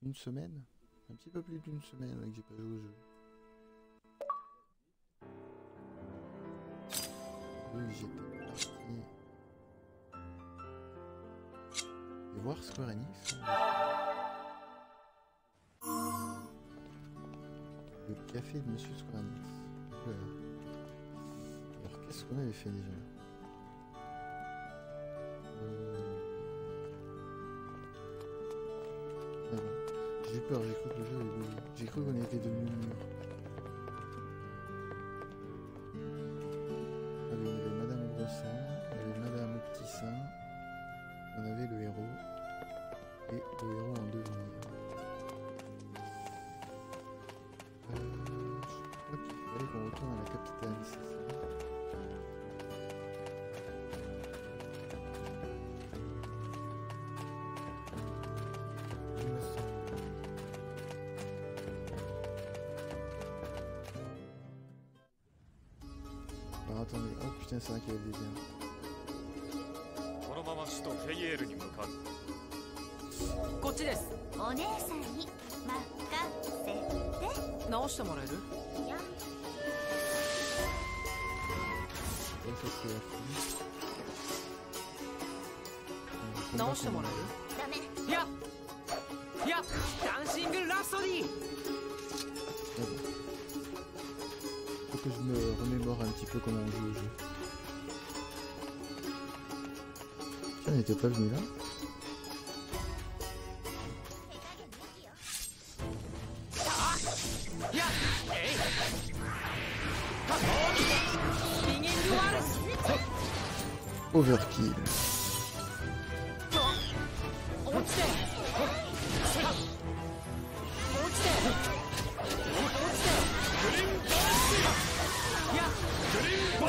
une semaine. Un petit peu plus d'une semaine que j'ai pas joué au jeu. Oui, j'étais parti. Et voir Square Enix. Le café de Monsieur Square Enix. Voilà. Alors qu'est-ce qu'on avait fait déjà? Ah bon. J'ai eu peur, j'ai cru que le jeu avait bougé. J'ai cru qu'on était devenu mûr. Ah oui, on avait Madame Grossin, on avait Madame Petit-Sein, on avait le héros, et le héros en devenir. Je crois qu'il fallait qu'on retourne à la capitale, c'est ça? Il me semble. Alors attendez, oh putain c'est vrai qu'il y avait des liens. このまま首都フェイエールに向かう。 こっちです。 お姉さんに任せて。 直してもらえる？ いや、 Et ça c'est la fille. 直してもらえる？ ダメ。 いやいや、ダンシングラプソディ。 Faut que je me remémore un petit peu comment on joue au jeu. Tiens, on n'était pas venu là? Overkill. 落ちて。落ちて。落ちて。いや、ダン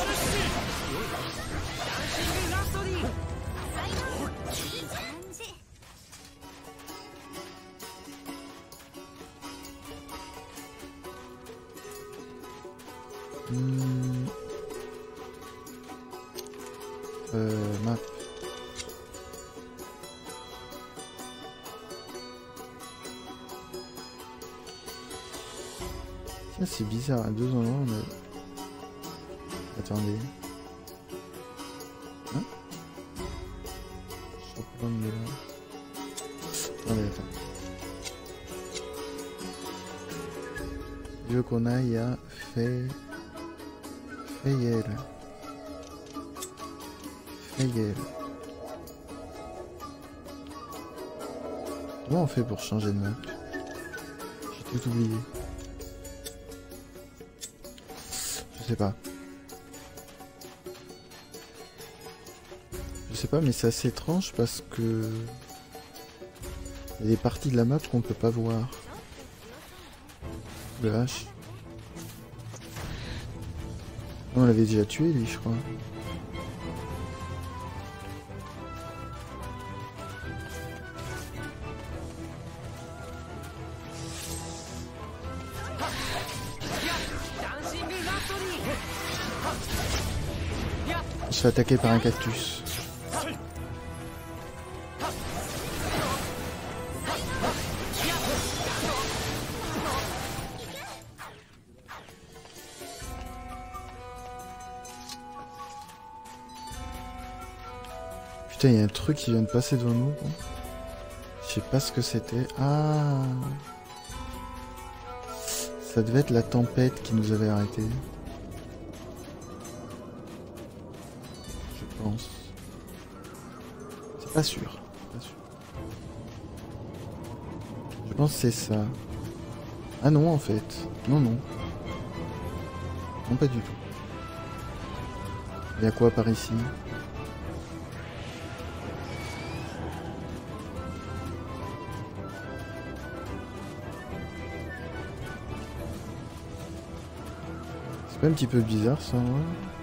シングラプソディ。 Map. Tiens, c'est bizarre, à deux endroits on a... Attendez. Hein? Je sais pas où on est là. Attendez, attends. Je veux qu'on aille à Fayel. Comment on fait pour changer de map? J'ai tout oublié. Je sais pas. Je sais pas, mais c'est assez étrange parce que... Il y a des parties de la map qu'on peut pas voir. Le H. On l'avait déjà tué lui, je crois. On se fait attaquer par un cactus. Putain, il y a un truc qui vient de passer devant nous. Je sais pas ce que c'était. Ah, ça devait être la tempête qui nous avait arrêtés. Je pense. C'est pas sûr. Je pense que c'est ça. Ah non, en fait. Non, non. Non, pas du tout. Il y a quoi par ici? C'est pas un petit peu bizarre ça, ouais.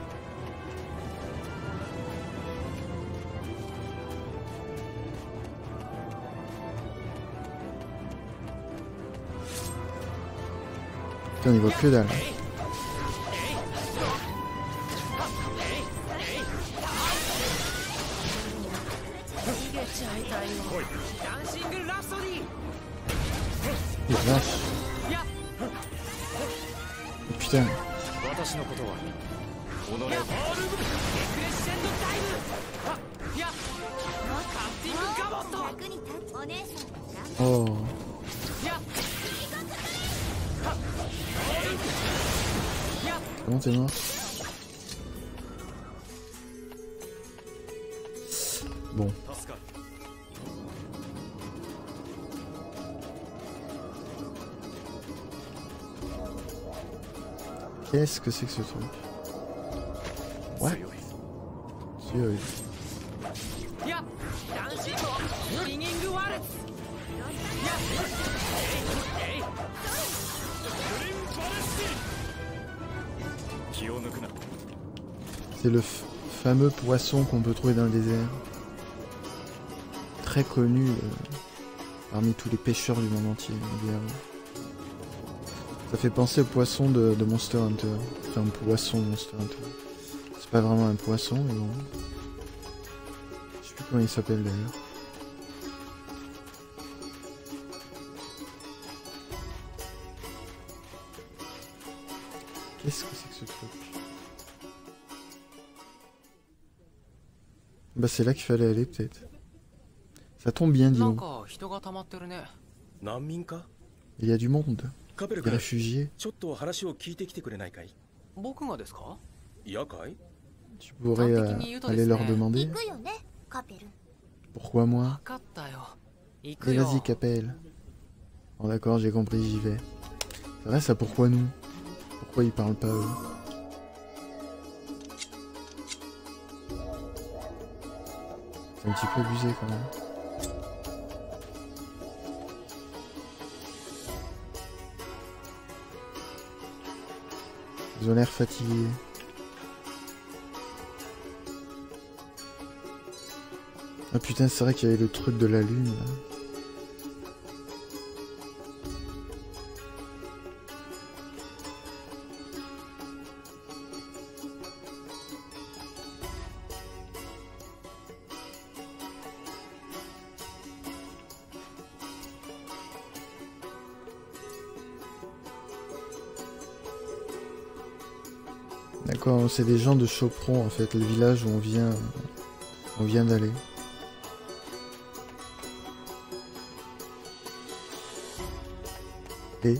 Putain, on y voit que dalle. vache. Oh, putain. 私のことは己をクレッシェンドタイムあいやカッティングガボット役に立つお姉さんが Oh. いや Comment t'es mort? Bon. 助かる Qu'est-ce que c'est que ce truc? Ouais. 強い Sérieux. いやダンシングリンギングワルツいやえい気を抜くな C'est le fameux poisson qu'on peut trouver dans le désert. Très connu parmi tous les pêcheurs du monde entier, évidemment. Ça fait penser au poisson de Monster Hunter. Enfin, un poisson de Monster Hunter. C'est pas vraiment un poisson, mais bon. Je sais plus comment il s'appelle d'ailleurs. Qu'est-ce que c'est que ce truc? Bah c'est là qu'il fallait aller peut-être. Ça tombe bien, dis なん donc. か人が溜まってるね難民か Il y a du monde. カペル Des 君 réfugiés. ちょっと話を聞いてきてくれないかい僕がですかいやかい Tu pourrais aller leur demander. 行くよねカペル Pourquoi moi? 分かったよ行 Mais くよ vas-y, Capel. Bon d'accord, j'ai compris, j'y vais. C'est vrai ça, pourquoi nous? Pourquoi ils parlent pas eux? C'est un petit peu abusé quand même. Ils ont l'air fatigués. Ah putain, c'est vrai qu'il y avait le truc de la lune là. D'accord, c'est des gens de Chopron en fait, le village où on vient d'aller. Et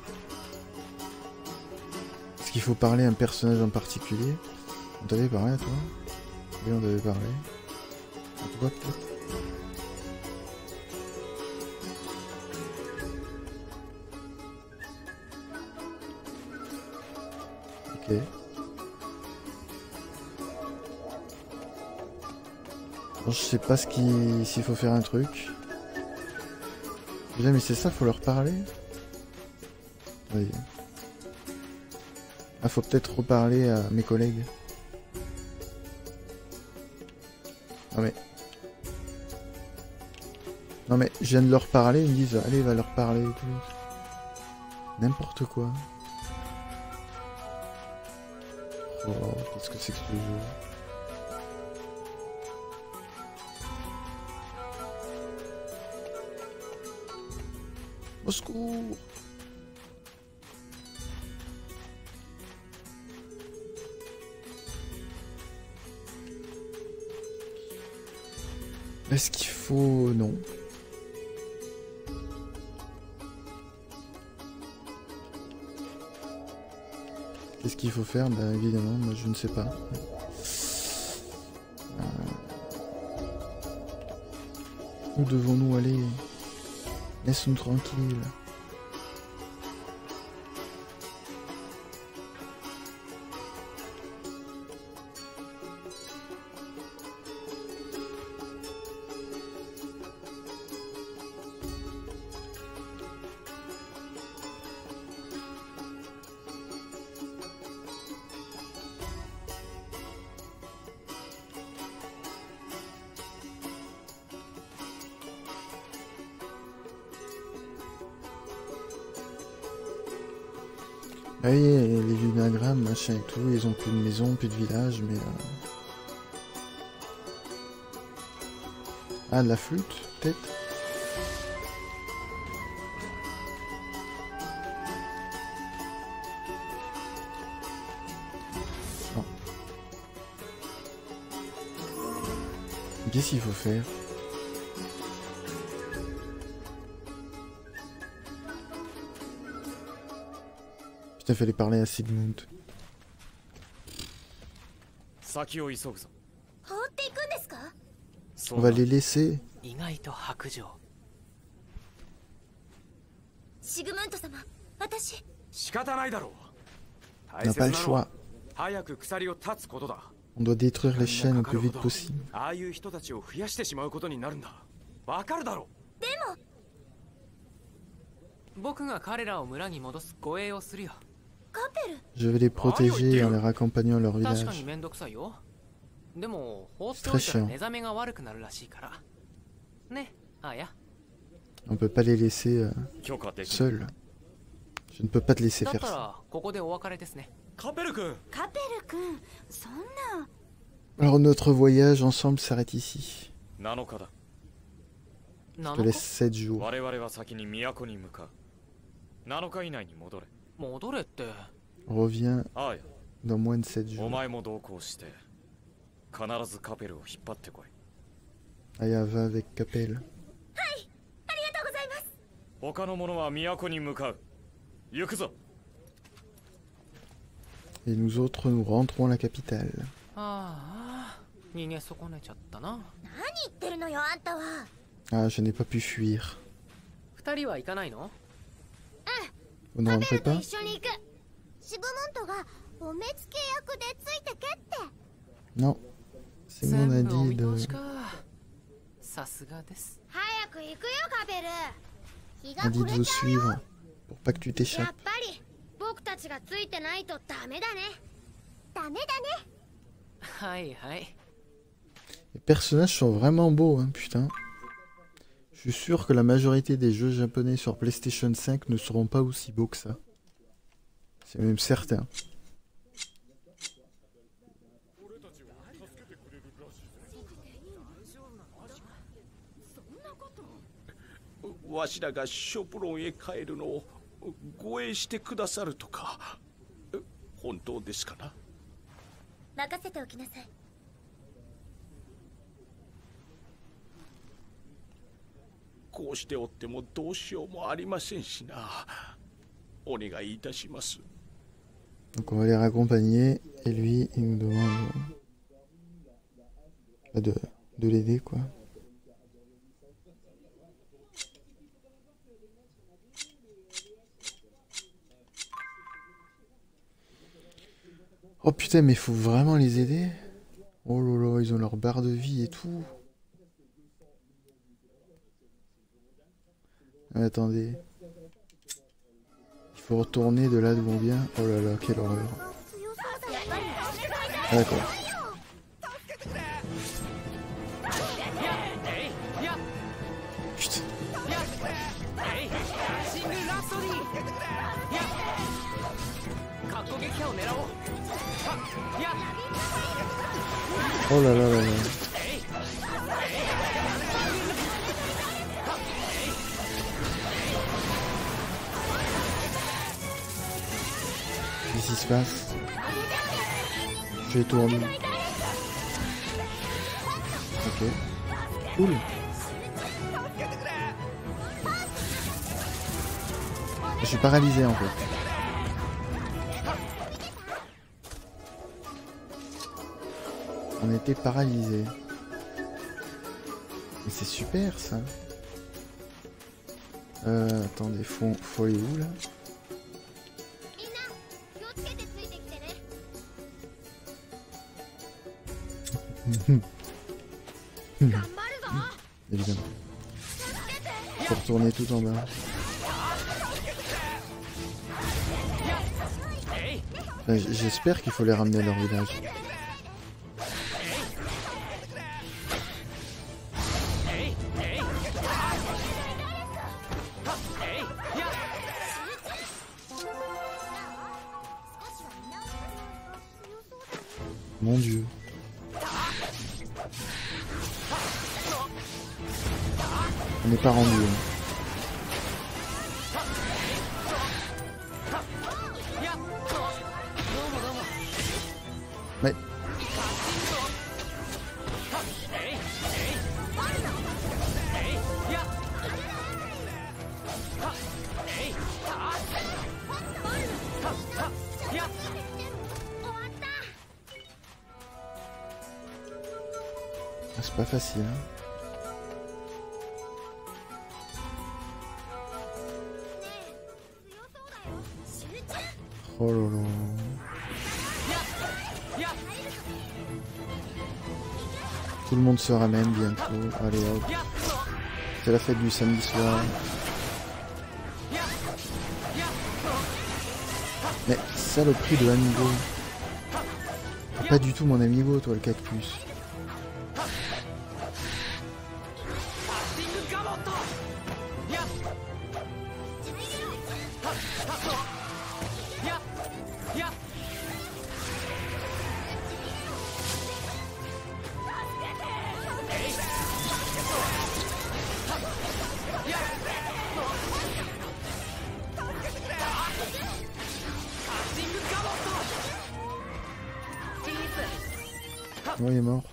est-ce qu'il faut parler à un personnage en particulier? On t'avait parlé à toi? Oui, on t'avait parlé. À toi peut-être? Ok. Bon, je sais pas s'il faut faire un truc. Déjà, mais c'est ça, faut leur parler. Oui. Ah, faut peut-être reparler à mes collègues. Non mais, je viens de leur parler, ils me disent, allez, va leur parler et tout. N'importe quoi. Oh, qu'est-ce que c'est que ce jeu? Au secours! Est-ce qu'il faut... Non. Qu'est-ce qu'il faut faire? Bah évidemment, moi je ne sais pas. Où devons-nous aller? Laisse-nous tranquille. Ah oui, les lunagrammes, machin et tout, ils ont plus de maison, plus de village, mais... Ah, de la flûte, peut-être? qu'est-ce qu'il faut faire? Putain, fallait parler à Sigmund. 先を急ぐぞ。 放っていくんですか？ そ On う va だ les laisser. 意外と白状。 シグムント様、私。 仕方ないだろう。 On 大 n'a 切 pas な le のは choix. 早く鎖を断つことだ。 On doit détruire les chaînes le plus vite possible. ああいう人たちを増やしてしまうことになるんだ。わかるだろう。 でも、 僕が彼らを村に戻す護衛をするよ。 カペル。 Je vais les protéger en les accompagnant à leur 確かに village. めんどくさいよ。でも放っておいたら目覚めが悪くなるらしいから。ね、あや。 On peut pas les laisser 許可できる。 seuls. Je ne peux pas te laisser だっ faire た ça. らここでお別れですね。 カペル君。 カペル君、そんな。 Alors notre voyage ensemble s'arrête ici. 7日だ。 Je te laisse 7 jours. 我々は先に都に向かう。7日以内に戻れ。 戻れって。 Reviens ああや、 dans moins de 7 お jours. 前も同行して、必ずカペルを引っ張ってこい。 Aya va avec Capel. ありがとうございます。 他の者は都に向かう。行くぞ。 Et nous autres, nous rentrons à la capitale. ああ、逃げ損ねちゃったな。 何言ってるのよ、あんたは。 Ah, je n'ai pas pu fuir. 二人は行かないの？ Vous ne カ rentrez ペルと pas? 一緒に行く。シグムントがお目付け役でついてけって。 Non. C'est mon 全部お a 見 dit 通し de... か。さすがです。 早く行くよ、カペル。日 a が dit 暮 de れ vous ちゃうよ。 suivre. Pour pas que tu や t'échappes. っぱり僕たちがついてないとダメだね。ダメだね。 はいはい。 Les personnages sont vraiment beaux, hein, putain. Je suis sûr que la majorité des jeux japonais sur PlayStation 5 ne seront pas aussi beaux que ça. C'est même certain. わしらがショプロンへ帰るのを護衛してくださるとか本当ですかな？ 任せておきなさい。 こうしておってもどうしようもありませんしな。お願いいたします。 Donc on va les raccompagner. Et lui, il nous demande de l'aider, quoi. Oh putain, mais faut vraiment les aider. Oh là là, ils ont leur barre de vie et tout. Attendez. Il faut retourner de là d'où on vient. Oh là là, quelle horreur. Ah, d'accord. Putain. シングルラプソディ。かっこ撃破を狙おう。いや、 Oh là là là là. Qu'est-ce qui se passe? Je tourne. Ok. Cool. Je suis paralysé en fait. On était paralysé. Mais c'est super ça. Attendez, faut aller où là? みんな気をつけてついてきてね。 頑張るぞ。 Évidemment. Faut retourner tout en bas. J'espère qu'il faut les ramener à leur village. Mon Dieu. On n'est pas rendu. Hein. Mais... C'est pas facile. Hein. Oh là là. Tout le monde se ramène bientôt. Allez hop. C'est la fête du samedi soir. Mais saloperie de amiibo. T'as pas du tout mon amiibo toi le cactus. Oh, il est mort.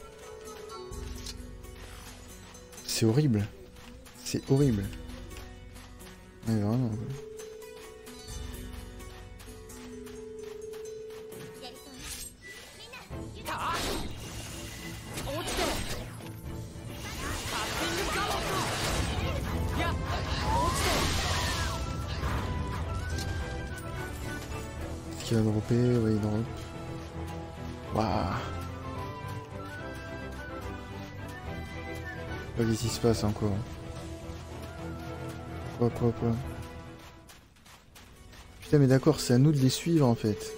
C'est horrible. C'est horrible. Mais vraiment. Est-ce qu'il va dropper? Ouais, il drop. Waouh. Qu'est-ce qui se passe encore? Quoi? Putain mais d'accord, c'est à nous de les suivre en fait.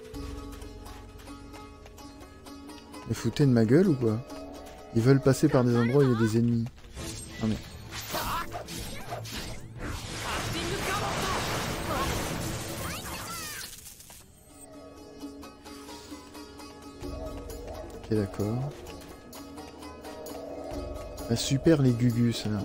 Mais foutez de ma gueule ou quoi? Ils veulent passer par des endroits où il y a des ennemis. Non mais... Ok d'accord. Ah, super les gugus là.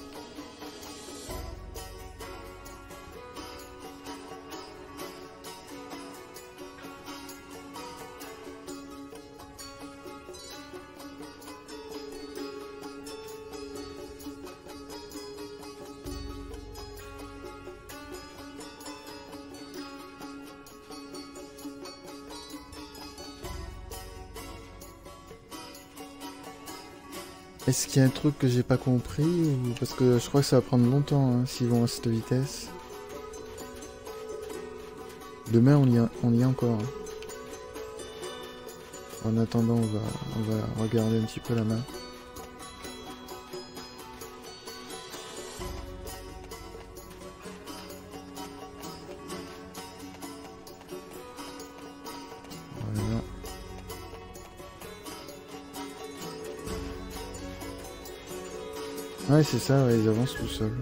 Est-ce qu'il y a un truc que j'ai pas compris ou... Parce que je crois que ça va prendre longtemps hein, s'ils vont à cette vitesse. Demain on y est encore. En attendant on va regarder un petit peu la map. Voilà. Ouais c'est ça, ouais, ils avancent tout seuls.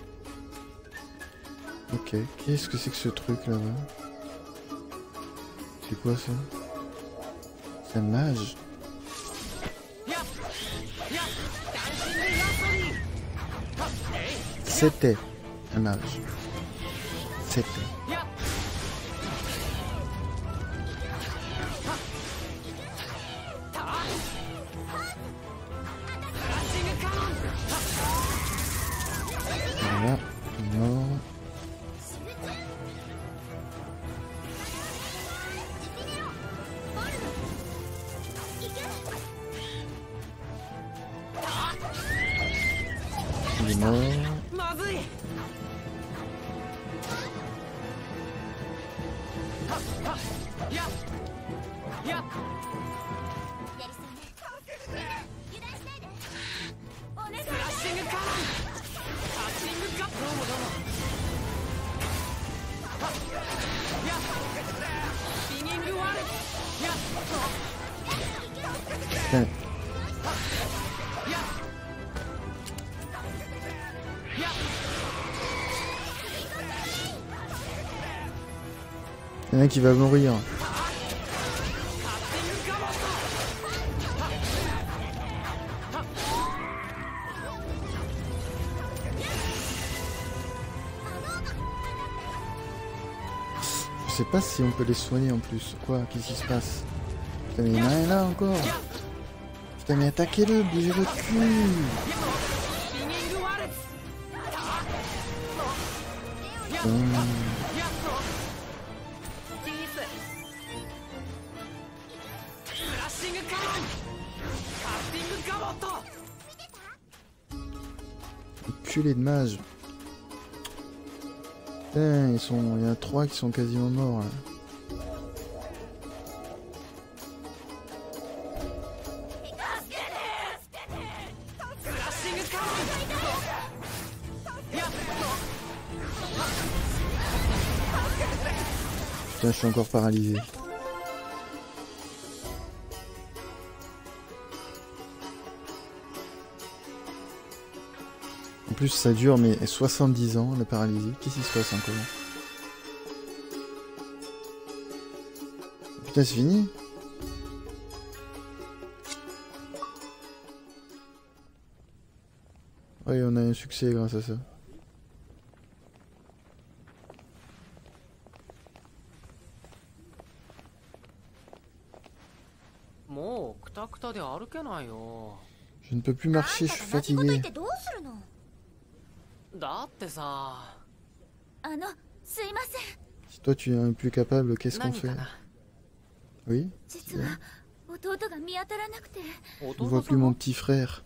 Ok, qu'est-ce que c'est que ce truc là-bas? C'est quoi ça? C'est un mage. C'était un mage. C'était. Voilà, mort. Il est mort. Putain. Il y en a qui va mourir. Je sais pas si on peut les soigner en plus. Quoi? Qu'est-ce qui se passe? Putain mais il y en a un là encore. Putain mais attaquez-le, bougez votre cul. enculés de mages. Putain, il y en a 3 qui sont quasiment morts là. Putain, je suis encore paralysé. En plus ça dure mais 70 ans la paralysie. Qu'est-ce qui se passe encore? Putain, c'est fini? Oui, on a un succès grâce à ça. Je ne peux plus marcher, je suis fatigué. Si toi tu es plus capable, qu'est-ce qu'on fait? Oui? Je ne vois plus mon petit frère.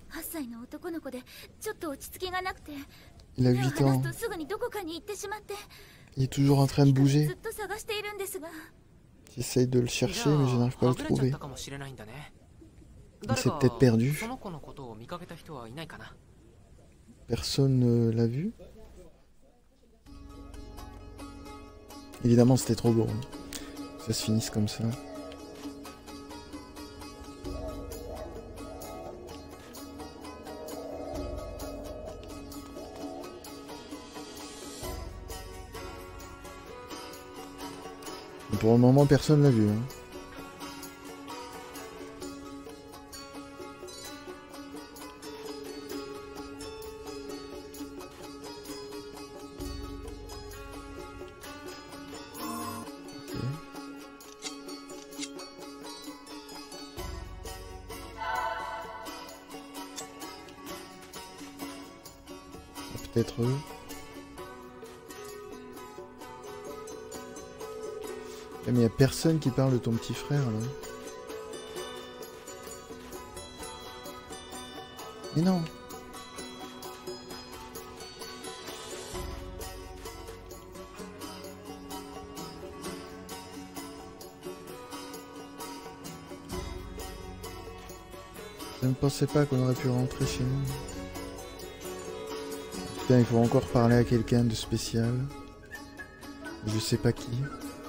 Il a 8 ans. Il est toujours en train de bouger. J'essaye de le chercher mais je n'arrive pas à le trouver. Il s'est peut-être perdu. Personne ne l'a vu. Évidemment c'était trop beau. Ça se finisse comme ça. Pour le moment personne l'a vu. Hein. Peut-être eux. Mais il n'y a personne qui parle de ton petit frère là. Mais non. Je ne pensais pas qu'on aurait pu rentrer chez nous. Putain, il faut encore parler à quelqu'un de spécial. Je sais pas qui.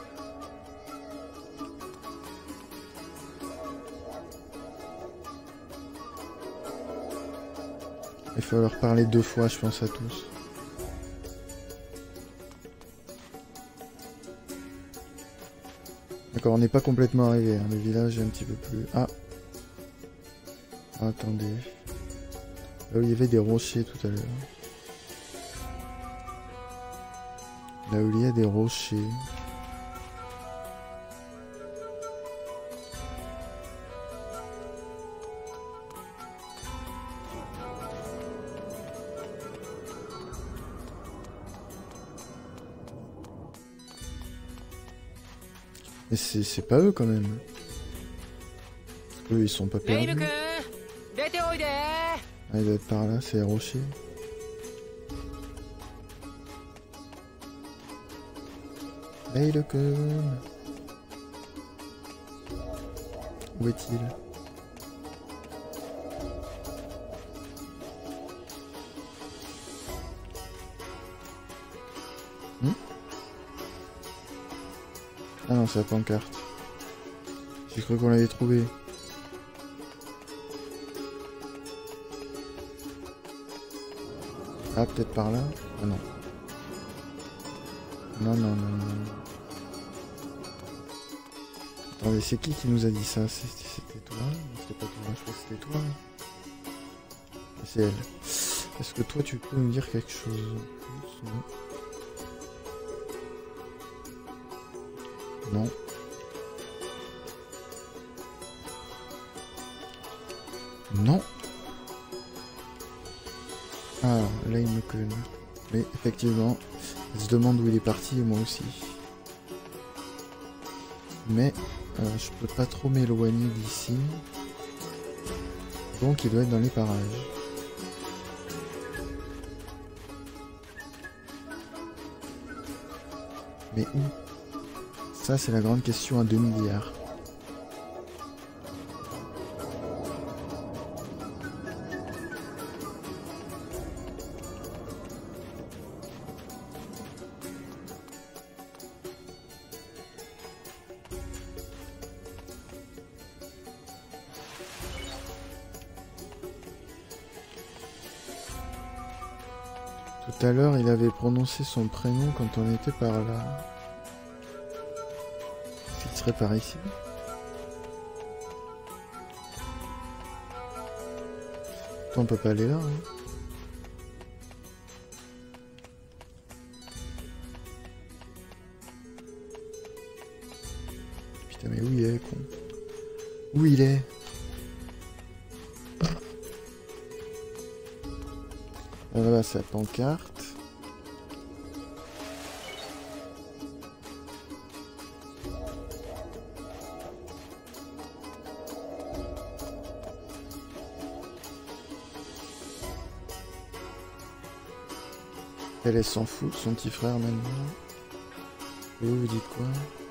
Il faut leur parler 2 fois, je pense, à tous. D'accord, on n'est pas complètement arrivé. Hein. Le village est un petit peu plus... Ah. Attendez. Là où il y avait des rochers tout à l'heure. Là où il y a des rochers. Mais c'est pas eux quand même. Parce qu'eux ils sont pas perdus. Ah, il doit être par là, c'est les rochers. Leilekun. Où est-il? Ah non, c'est la pancarte. J'ai cru qu'on l'avait trouvé. Ah, peut-être par là? Ah non. Non, non, non, non. Attendez, c'est qui nous a dit ça? C'était toi? C'était pas toi, je crois que c'était toi. C'est elle. Est-ce que toi tu peux me dire quelque chose? Non. Non. Non. Ah, là il me connaît. Mais effectivement, elle se demande où il est parti et moi aussi. Mais je peux pas trop m'éloigner d'ici. Donc il doit être dans les parages. Mais où? Ça, c'est la grande question à 2 milliards. Tout à l'heure, il avait prononcé son prénom quand on était par là. Il serait par ici. On peut pas aller là. Hein. Putain, mais où il est, con? Où il est? Là, c'est la pancarte. Elle s'en fout de son petit frère maintenant. Et vous dites quoi?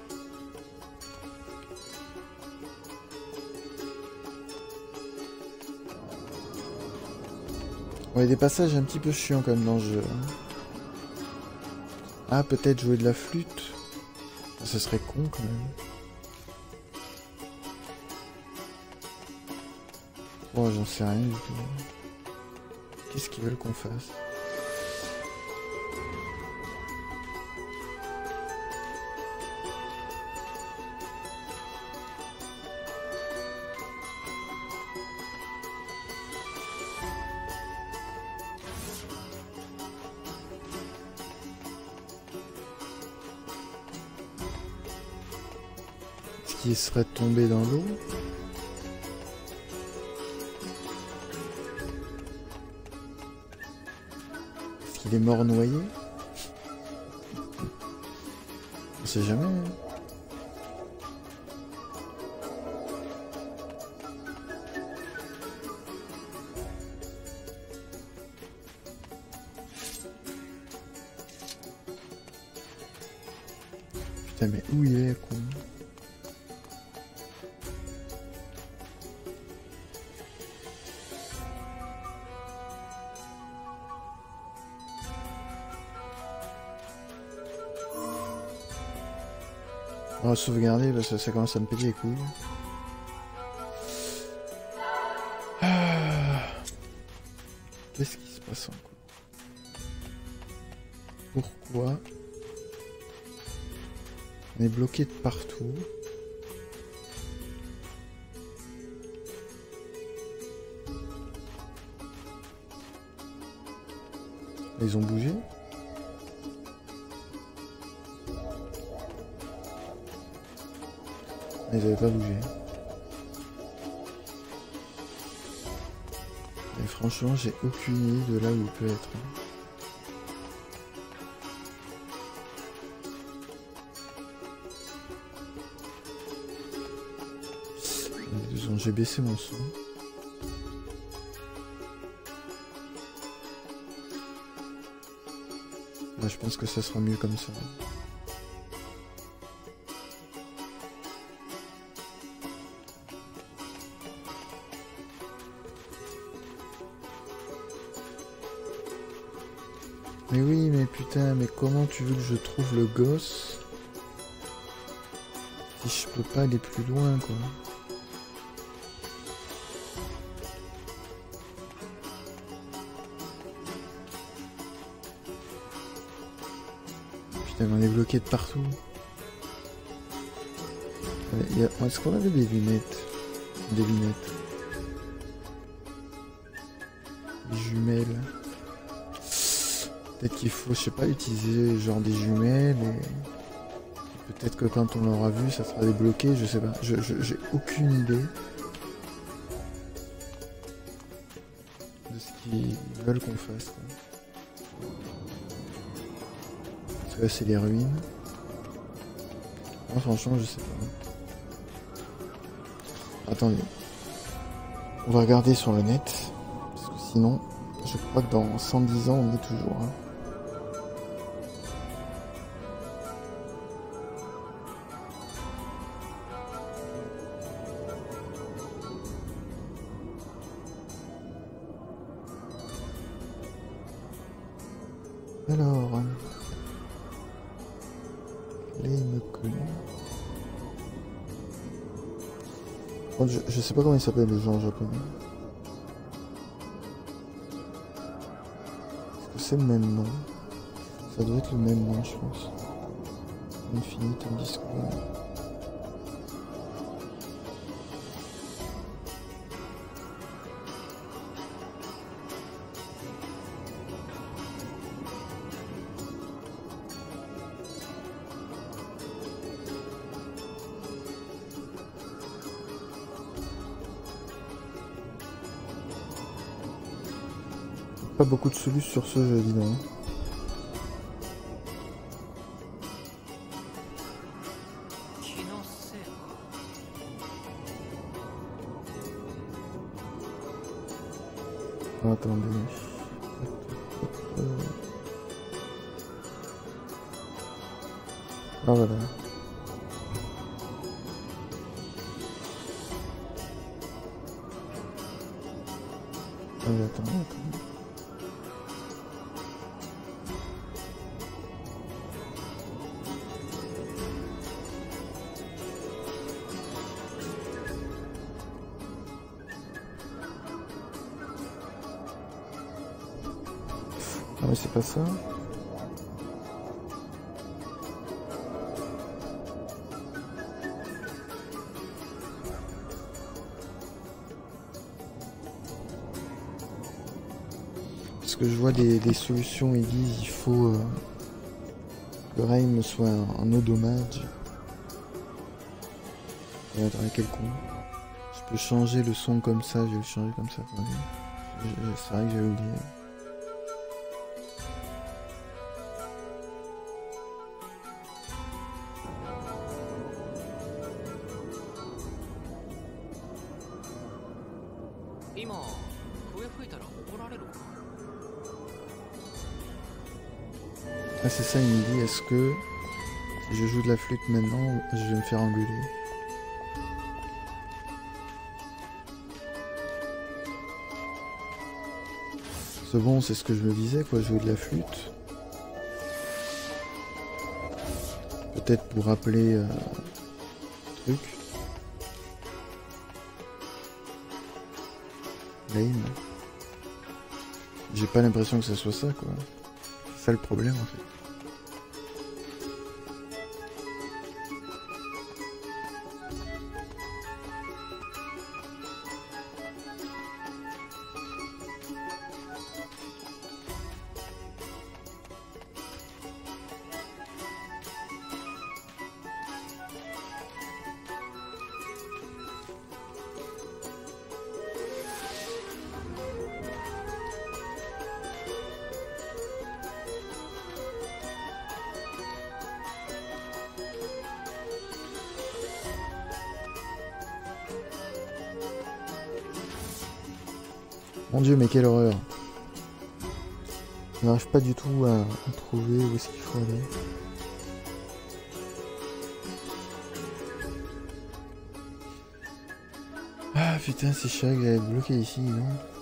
Ouais, des passages un petit peu chiants quand même dans le jeu. Ah, peut-être jouer de la flûte. Ça serait con quand même. Oh, j'en sais rien du tout. Qu'est-ce qu'ils veulent qu'on fasse? Est-ce qu'il serait tombé dans l'eau? Est-ce qu'il est mort noyé? On sait jamais. Hein. Putain, mais où il est, con? On va sauvegarder parce que ça commence à me péter les couilles. Qu'est-ce qui se passe encore? Pourquoi on est bloqué de partout? Ils ont bougé? Ils n'avaient pas bougé. Et franchement, j'ai aucune idée de là où il peut être. J'ai baissé mon son. Là, je pense que ça sera mieux comme ça. Mais oui, mais putain, mais comment tu veux que je trouve le gosse si je peux pas aller plus loin, quoi? Putain, on est bloqué de partout. Est-ce qu'on avait des lunettes? Des lunettes. Des jumelles. Peut-être qu'il faut, je sais pas, utiliser genre des jumelles et peut-être que quand on l'aura vu, ça sera débloqué, je sais pas. J'ai aucune idée de ce qu'ils veulent qu'on fasse, quoi. Parce que là, c'est les ruines. Moi, franchement, je sais pas. Attendez. On va regarder sur le net. Parce que sinon, je crois que dans 110 ans, on est toujours. Hein. Alors... Les Meku. Je sais pas comment il s'appelle le genre japonais. Est-ce que c'est le même nom? Ça doit être le même nom, je pense. Infinite Discord. Pas beaucoup de solutions sur ce jeu, dis donc. Oh, attendez. Ah voilà. Allez, attendez. Ah mais c'est pas ça. Parce que je vois des solutions, ils disent il faut que Raim soit un odomage. Attends, quel con. Je peux changer le son comme ça, je vais le changer comme ça. C'est vrai que j'avais oublié. Ah c'est ça, il me dit, est-ce que si je joue de la flûte maintenant, je vais me faire engueuler? C'est bon, c'est ce que je me disais, quoi, jouer de la flûte. Peut-être pour rappeler truc. Lame. J'ai pas l'impression que ça soit ça, quoi. C'est ça le problème, en fait. Mon dieu, mais quelle horreur. Je n'arrive pas du tout à trouver où est-ce qu'il faut aller. Ah putain, c'est chiant, il va être bloqué ici, non?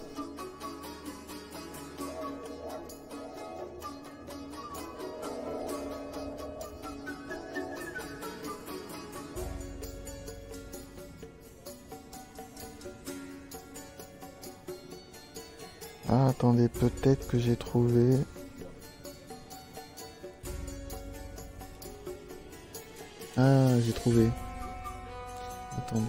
Ah, attendez, peut-être que j'ai trouvé. Ah, j'ai trouvé. Attendez.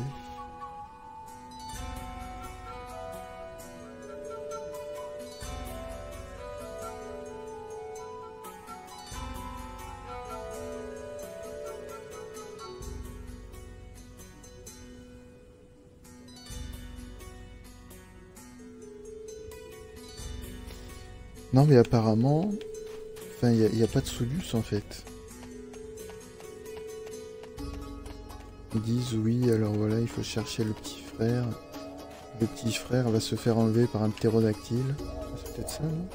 Non mais apparemment, enfin il n'y a pas de solution en fait. Ils disent oui, alors voilà, il faut chercher le petit frère. Le petit frère va se faire enlever par un ptérodactyle. C'est peut-être ça, non?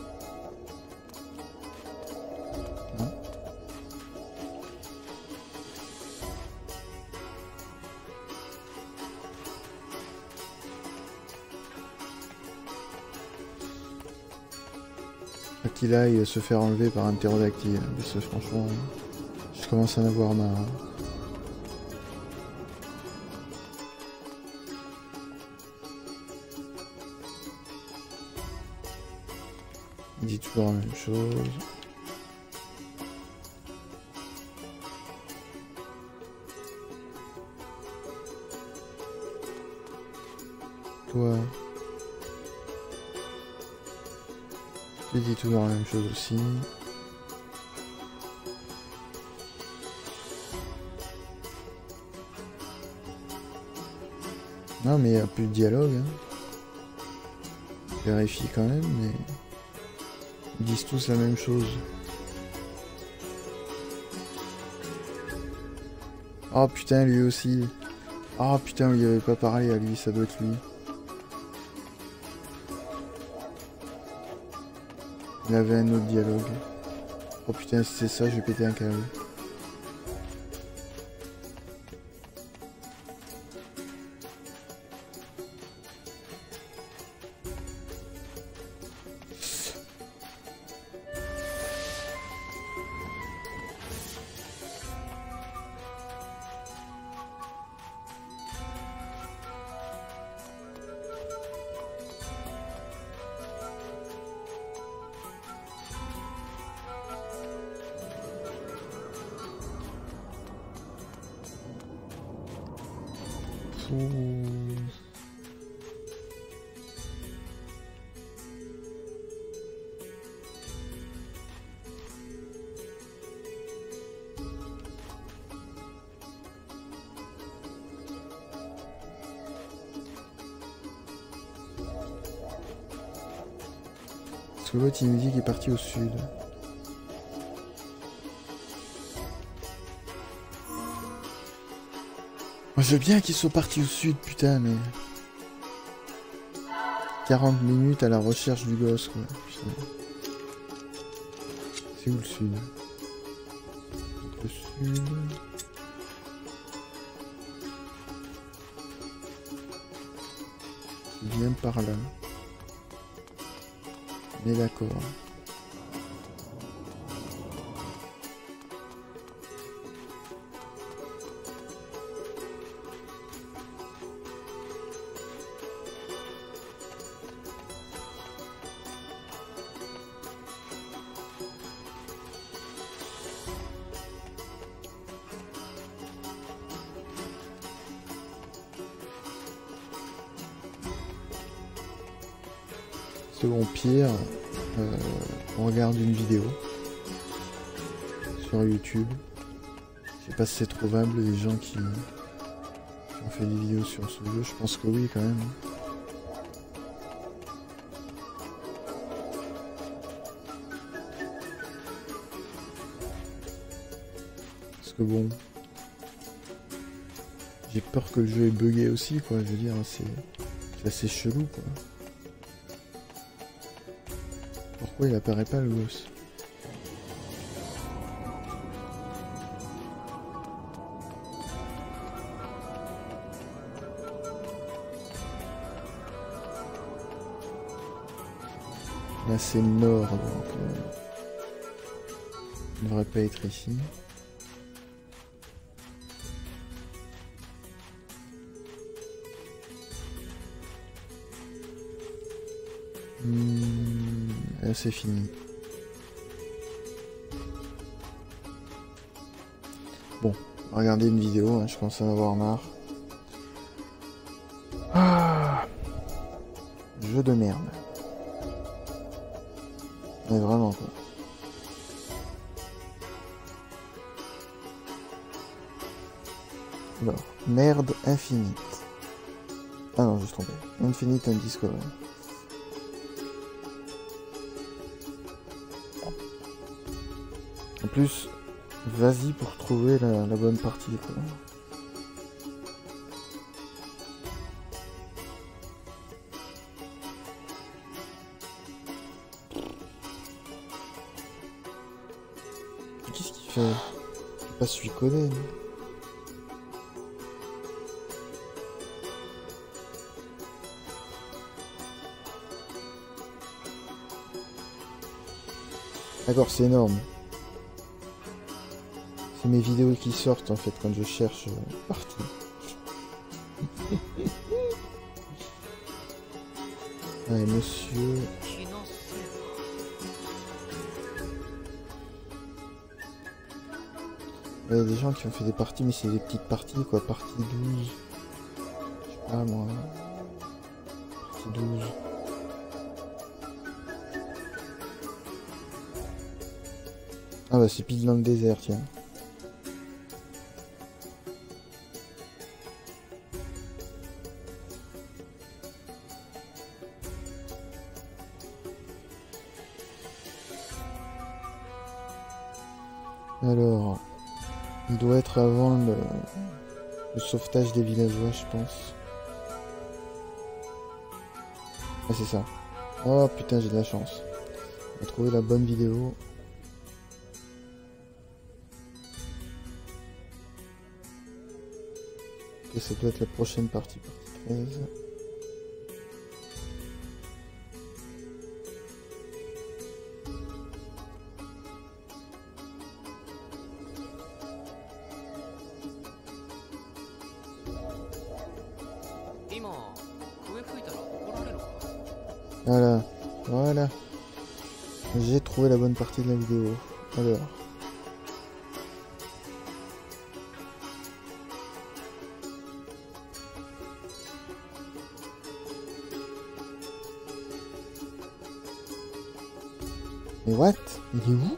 Non. qu'il aille se faire enlever par un ptérodactyle. Parce que franchement, je commence à en avoir marre. Il dit toujours la même chose. Toi, tu dis toujours la même chose aussi. Non mais il n'y a plus de dialogue. Hein. Je vérifie quand même, mais ils disent tous la même chose. Oh putain, lui aussi. Oh putain, il avait pas parlé à lui, ça doit être lui. Il avait un autre dialogue. Oh putain, si c'est ça, je vais péter un câble. Parce que l'autre il nous dit qu'il est parti au sud. Moi je veux bien qu'ils soient partis au sud, putain, mais... 40 minutes à la recherche du gosse, quoi. C'est où le sud? Le sud... Il vient par là. Mais d'accord. Selon Pierre, on regarde une vidéo sur YouTube. Je sais pas si c'est trouvable, les gens qui ont fait des vidéos sur ce jeu. Je pense que oui, quand même. Parce que bon, j'ai peur que le jeu est bugué aussi, quoi. Je veux dire, c'est assez chelou, quoi. Pourquoi il apparaît pas le gosse? Là c'est le nord, donc il ne devrait pas être ici. Là c'est fini. Bon, regardez une vidéo, hein, je commence à en avoir marre. Ah, jeu de merde. Mais vraiment quoi. Alors, merde infinite. Ah non, je me suis trompé. Infinite Undiscovered. En plus, vas-y pour trouver la bonne partie, quoi. Qu'est-ce qu'il fait? C'est pas celui qu'on est, non? D'accord, c'est énorme. C'est mes vidéos qui sortent en fait quand je cherche partie. Allez, monsieur. Il y a des gens qui ont fait des parties, mais c'est des petites parties quoi. Partie 12. Je sais pas moi. Partie 12. Ah bah c'est pile dans le désert, tiens. Alors, il doit être avant le sauvetage des villageois, je pense. Ah c'est ça. Oh putain, j'ai de la chance. On a trouvé la bonne vidéo. Et ça doit être la prochaine partie, partie 13. Voilà, voilà. J'ai trouvé la bonne partie de la vidéo. Alors. Mais what? Il est où?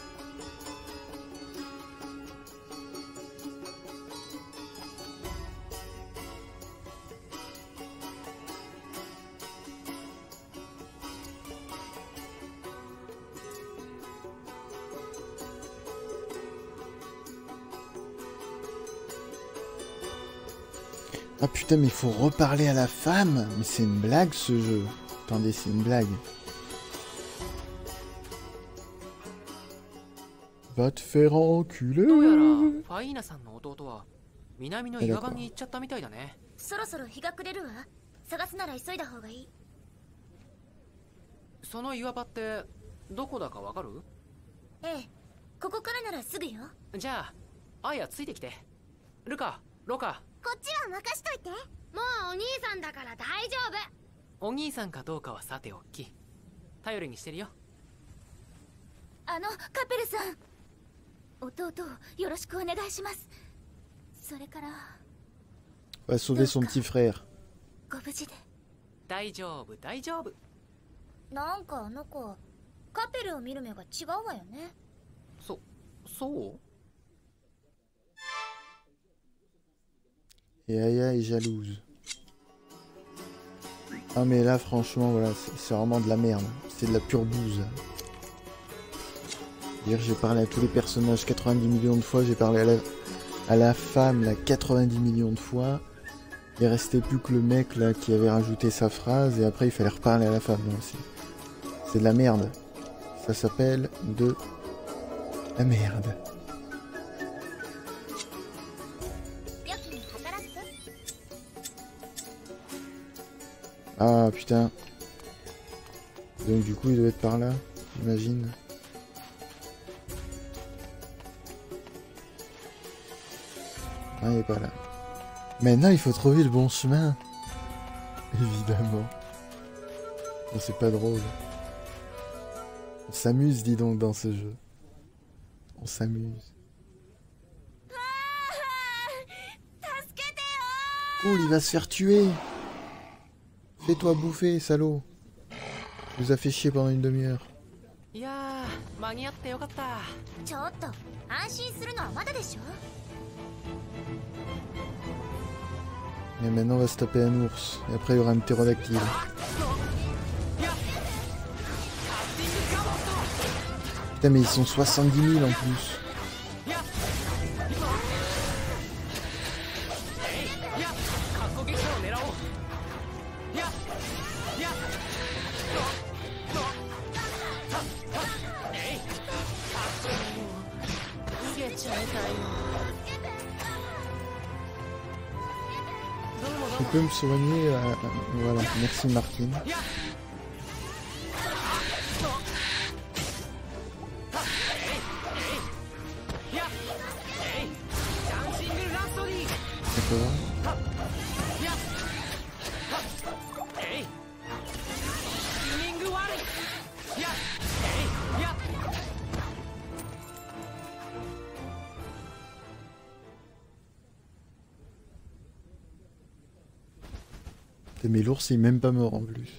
Ah putain, mais il faut reparler à la femme? Mais c'est une blague ce jeu. Attendez, c'est une blague. Va te faire enculer. Va sauver son petit frère. Et Aya est jalouse. Ah mais là franchement voilà, c'est vraiment de la merde. C'est de la pure bouse. Dire j'ai parlé à tous les personnages 90 millions de fois, j'ai parlé à la femme là 90 millions de fois. Il restait plus que le mec là qui avait rajouté sa phrase et après il fallait reparler à la femme aussi. C'est de la merde. Ça s'appelle de la merde. Ah putain. Donc du coup il doit être par là, j'imagine. Ah il est pas là. Maintenant il faut trouver le bon chemin. Évidemment. Bon, c'est pas drôle. On s'amuse dis donc dans ce jeu. On s'amuse. Cool, il va se faire tuer. Fais-toi bouffer, salaud. Il nous a fait chier pendant une demi-heure. Et maintenant on va se taper un ours. Et après il y aura un ptérodactyle. Putain mais ils sont 70 000 en plus. Tu peux me soigner voilà, merci Martine. D'accord. Mais l'ours il est même pas mort en plus.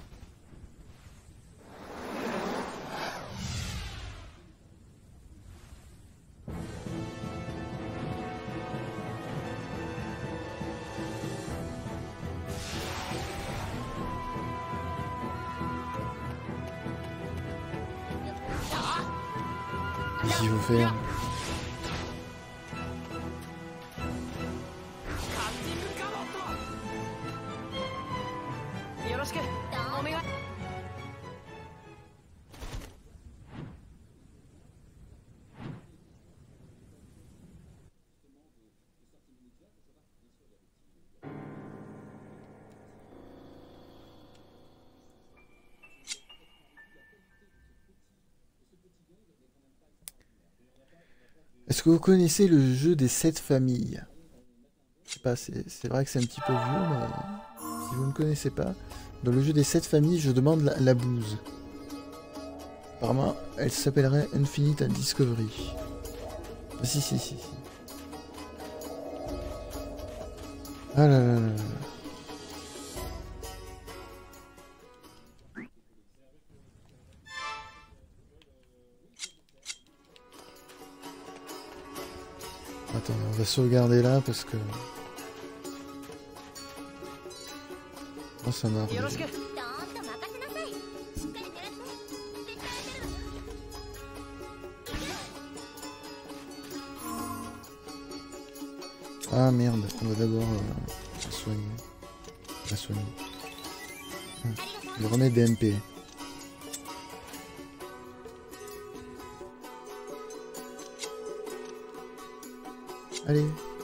Qu'est-ce qu'il faut faire? Est-ce que vous connaissez le jeu des 7 familles? Je sais pas, c'est vrai que c'est un petit peu vieux, mais si vous ne connaissez pas, dans le jeu des 7 familles, je demande la bouse. Apparemment, elle s'appellerait Infinite Discovery. Ah, si. Ah là là là là. Attends, on va sauvegarder là parce que... Oh, ça m'a arrivé. Ah merde, on va d'abord la soigner. La soigner. Le remède DMP. Allez.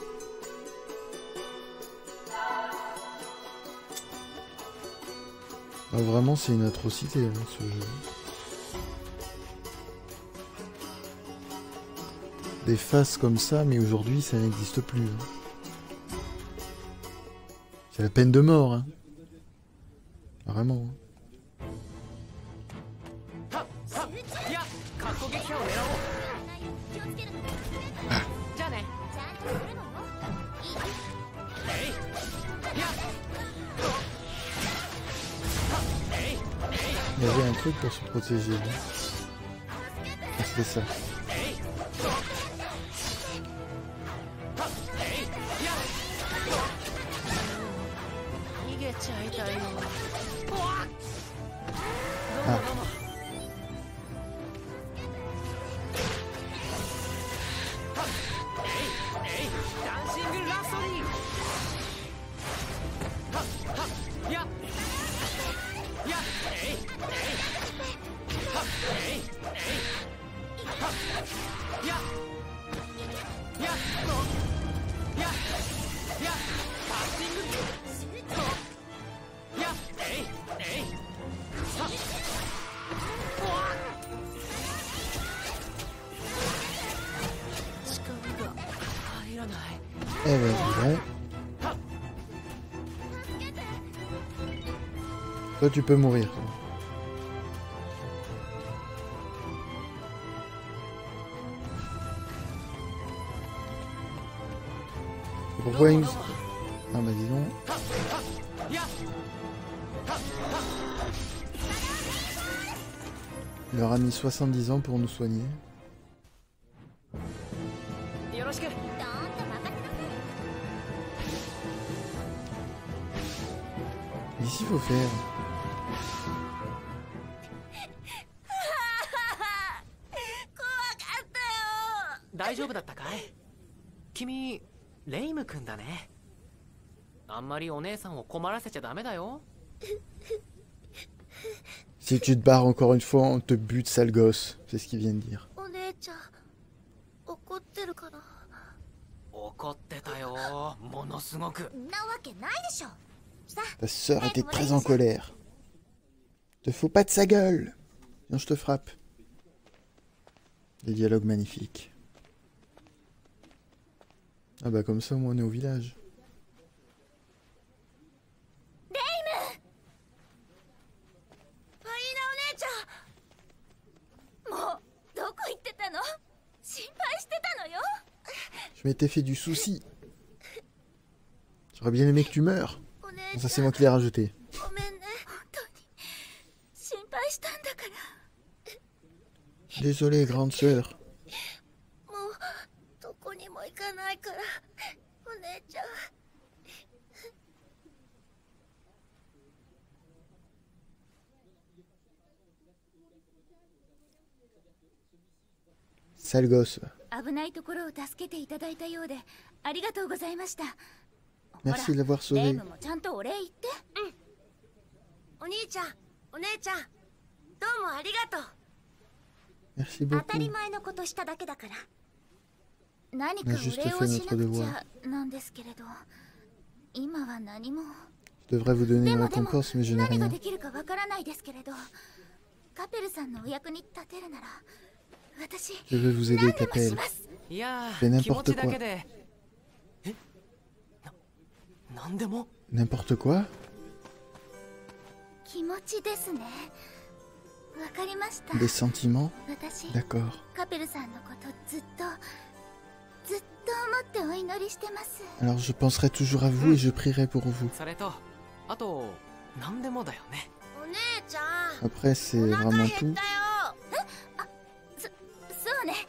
Ah, vraiment, c'est une atrocité, hein, ce jeu. Des faces comme ça, mais aujourd'hui, ça n'existe plus. Hein. C'est la peine de mort, hein. Vraiment. Hein. Il y avait un truc pour se protéger. Ah, c'était ça. Ah. Eh ben, ouais. Toi, tu peux mourir. Pourquoi il... Ah bah dis donc. Il leur a mis 70 ans pour nous soigner. Ici, il faut faire. Si tu te barres encore une fois, on te bute, sale gosse. C'est ce qu'il vient de dire. Ta sœur était très en colère. Te fous pas de sa gueule. Sinon je te frappe. Des dialogues magnifiques. Ah bah comme ça, au moins on est au village. Je m'étais fait du souci. J'aurais bien aimé que tu meurs. Bon, ça c'est moi qui l'ai rajouté. Désolé, grande sœur. Sale gosse. 危ないところを助けていただいたようでありがとうございました。 Merci de l'avoir レイ sauvé. ムもちゃんとお礼言って。お兄ちゃん、お姉ちゃん、どうもありがとう。 Merci 当たり beaucoup. 前のことしただけだから。何か On お a juste 礼 fait をし notre なく devoir. ちゃなんですけれど、今は何も。 Je devrais vous donner で une もでも récompense, mais je n'ai 何が rien. できるかわからないですけれど、カペルさんのお役に立てるなら、私 Je vais vous aider, 何でもし Capel. ます。 いや Fais ー気持 n'importe ちだ quoi. けでなんでも N'importe quoi? 気持ちですね。わかりました。 Des sentiments? 私 D'accord. カペルさんのことずっと思ってお祈りしてます。 Alors je penserai toujours à vous et je prierai pour vous. それとあとなんでもだよね。 お姉ちゃん。 Après, c'est vraiment tout. そうね。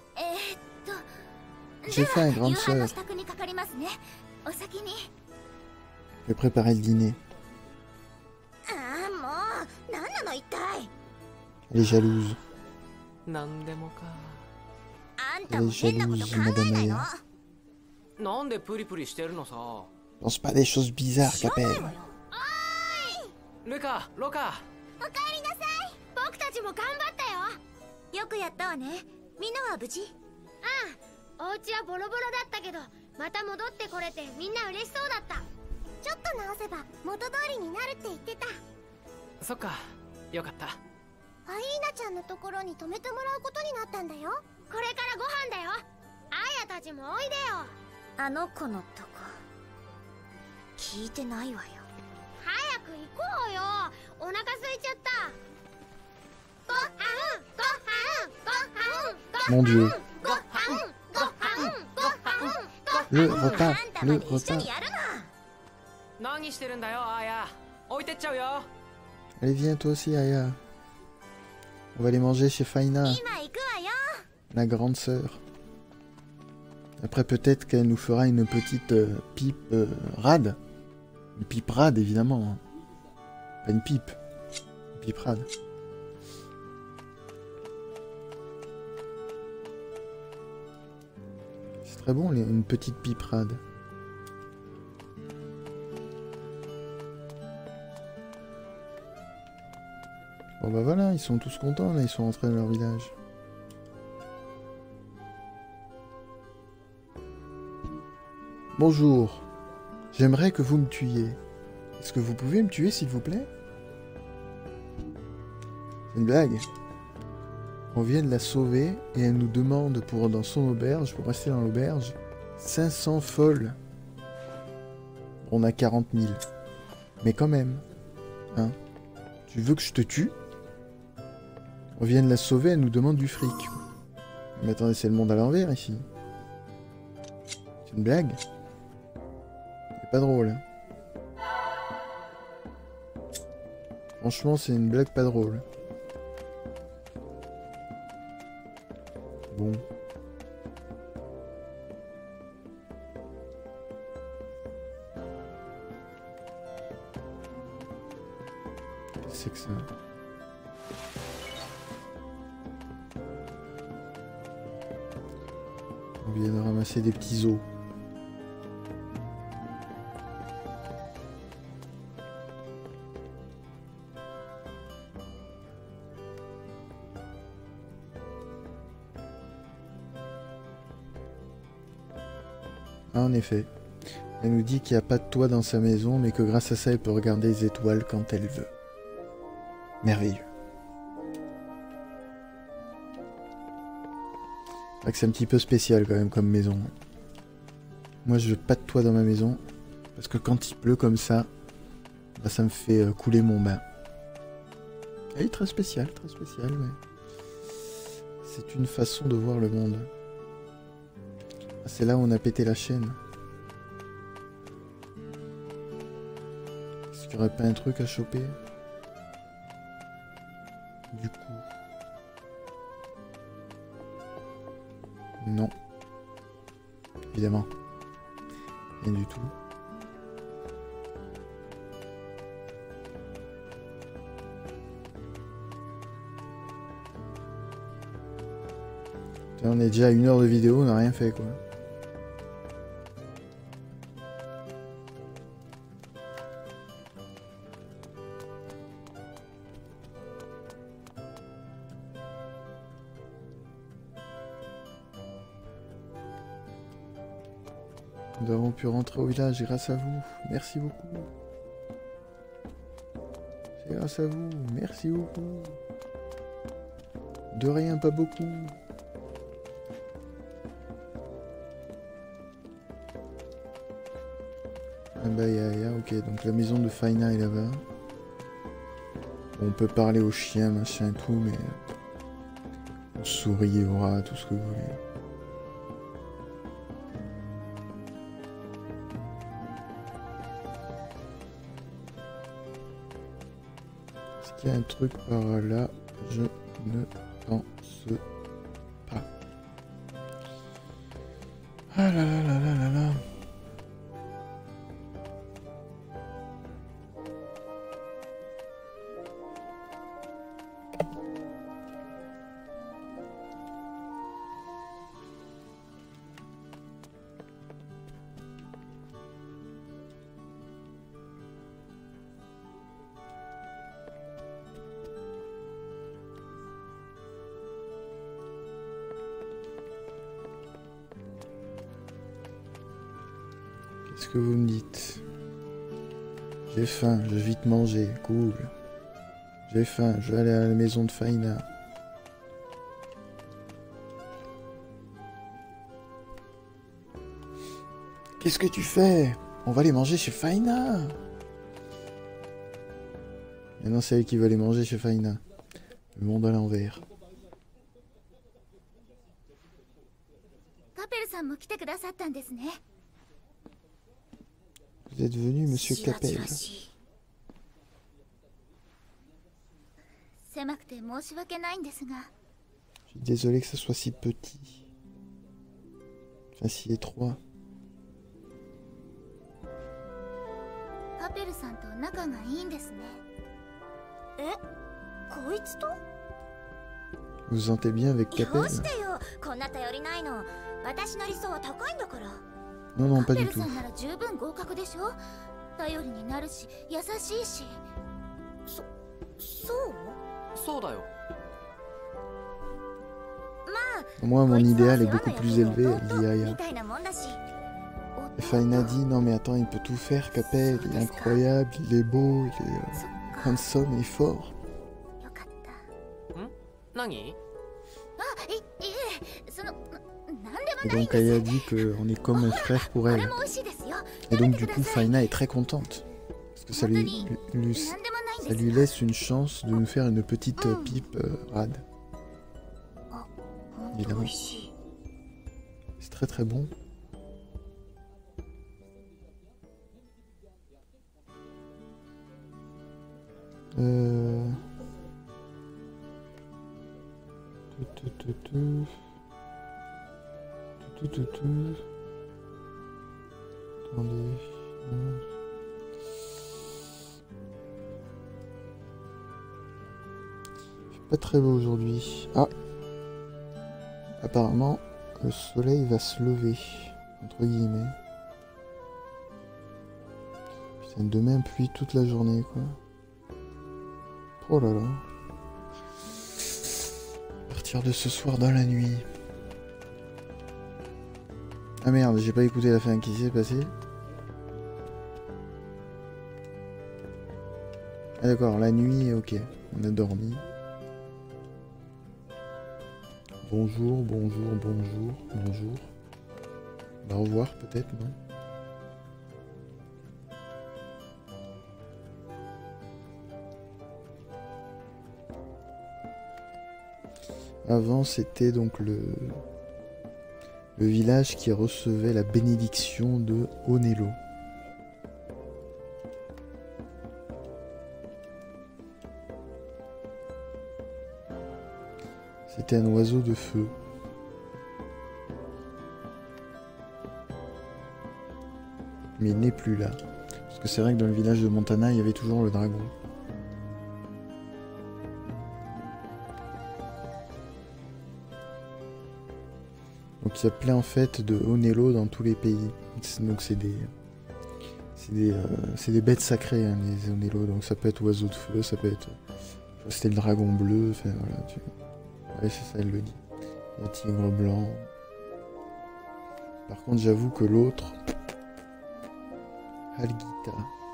J'ai faim, grande 夕飯の sœur. 支度にかかりますね。お先に。 Je vais préparer le dîner. ああ、もう何なの一体。 Elle est jalouse. なんでもか。 あんたも変なこと考えないの。 なんでプリプリしてるのさ。 Pense pas des choses bizarres, 知らない Capel. わよ。 ルカ、ロカ。 おかえりなさい。僕たちも頑張ったよ。よくやったわね。みんなは無事？ああ、お家はボロボロだったけど、また戻ってこれてみんな嬉しそうだった。ちょっと直せば元通りになるって言ってた。 そっか、よかった。 ファイーナちゃんのところに泊めてもらうことになったんだよ。これからご飯だよ。アヤたちもおいでよ。あの子のとこ聞いてないわよ。早く行こうよ。お腹空いちゃった。ごはんごはんごはんごはん Mon Dieu. ごはんごはんごはん Le repas, あんたま le で一緒 repas. にやるな。 何してるんだよ、アーヤ。置いてっちゃうよ。 Allez, viens toi aussi, Aya. On va aller manger chez Faina, 今行くわよ。 la grande sœur. Après, peut-être qu'elle nous fera une petite pipe rade. Une pipe rade, évidemment. Hein. Pas une pipe. Une pipe rade. C'est très bon, une petite pipe rade. Bon bah voilà, ils sont tous contents là, ils sont rentrés dans leur village. Bonjour, j'aimerais que vous me tuiez. Est-ce que vous pouvez me tuer s'il vous plaît? C'est une blague. On vient de la sauver et elle nous demande dans son auberge, pour rester dans l'auberge, 500 folles. On a 40 000. Mais quand même. Hein? Tu veux que je te tue? On vient de la sauver, elle nous demande du fric. Mais attendez, c'est le monde à l'envers ici. C'est une blague? C'est pas drôle. Hein. Franchement, c'est une blague pas drôle. Bon. Qu'est-ce que c'est que ça? On vient de ramasser des petits os. Ah, en effet. Elle nous dit qu'il n'y a pas de toit dans sa maison, mais que grâce à ça, elle peut regarder les étoiles quand elle veut. Merveilleux. C'est vrai que c'est un petit peu spécial quand même comme maison. Moi je veux pas de toit dans ma maison. Parce que quand il pleut comme ça, bah, ça me fait couler mon bain. Elle est très spéciale, mais... C'est une façon de voir le monde. Ah, c'est là où on a pété la chaîne. Est-ce qu'il n'y aurait pas un truc à choper? Du coup... Non. Évidemment. Rien du tout. On est déjà à 1 heure de vidéo, on n'a rien fait quoi. Nous avons pu rentrer au village grâce à vous. Merci beaucoup. C'est grâce à vous. Merci beaucoup. De rien, pas beaucoup. Ah bah ok, donc la maison de Faina est là-bas. On peut parler aux chiens, machin et tout, mais... Aux souris, aux rats, tout ce que vous voulez. Est-ce qu'il y a un truc par là? Je ne pense pas. Ah là là là là là là. Qu'est-ce que vous me dites? J'ai faim, je vais vite manger, cool. J'ai faim, je vais aller à la maison de Faina. Qu'est-ce que tu fais? On va aller manger chez Faina. Maintenant c'est elle qui va aller manger chez Faina. Le monde à l'envers. Vous êtes venu, monsieur Capel. Je suis désolé que ça soit si petit. Enfin, si étroit. Vous vous sentez bien avec Capel? Non, non, pas du tout. Moi, mon idéal est beaucoup plus élevé, dit Aya. Et Faina dit, non mais attends, il peut tout faire, Capel, il est incroyable, il est beau, il est handsome et fort. Et donc Aya dit qu'on est comme un frère pour elle. Et donc du coup Faina est très contente. Parce que ça lui laisse une chance de nous faire une petite pipe rade. Évidemment. C'est très très bon. Attendez. Il fait pas très beau aujourd'hui. Ah. Apparemment, le soleil va se lever. Entre guillemets. Putain, demain pluie toute la journée, quoi. Oh là là. À partir de ce soir dans la nuit. Ah merde, j'ai pas écouté la fin, qui s'est passé? Ah d'accord, la nuit, ok. On a dormi. Bonjour, bonjour, bonjour, bonjour. La revoir peut-être, non? Avant, c'était donc le village qui recevait la bénédiction de Onelo. C'était un oiseau de feu. Mais il n'est plus là. Parce que c'est vrai que dans le village de Montana, il y avait toujours le dragon. Donc il y a plein en fait de Onelo dans tous les pays. Donc c'est des bêtes sacrées, hein, les Onelo. Donc ça peut être oiseau de feu, ça peut être... C'était le dragon bleu, enfin voilà. Ouais, c'est ça, elle le dit. Le tigre blanc. Par contre, j'avoue que l'autre... Halgita.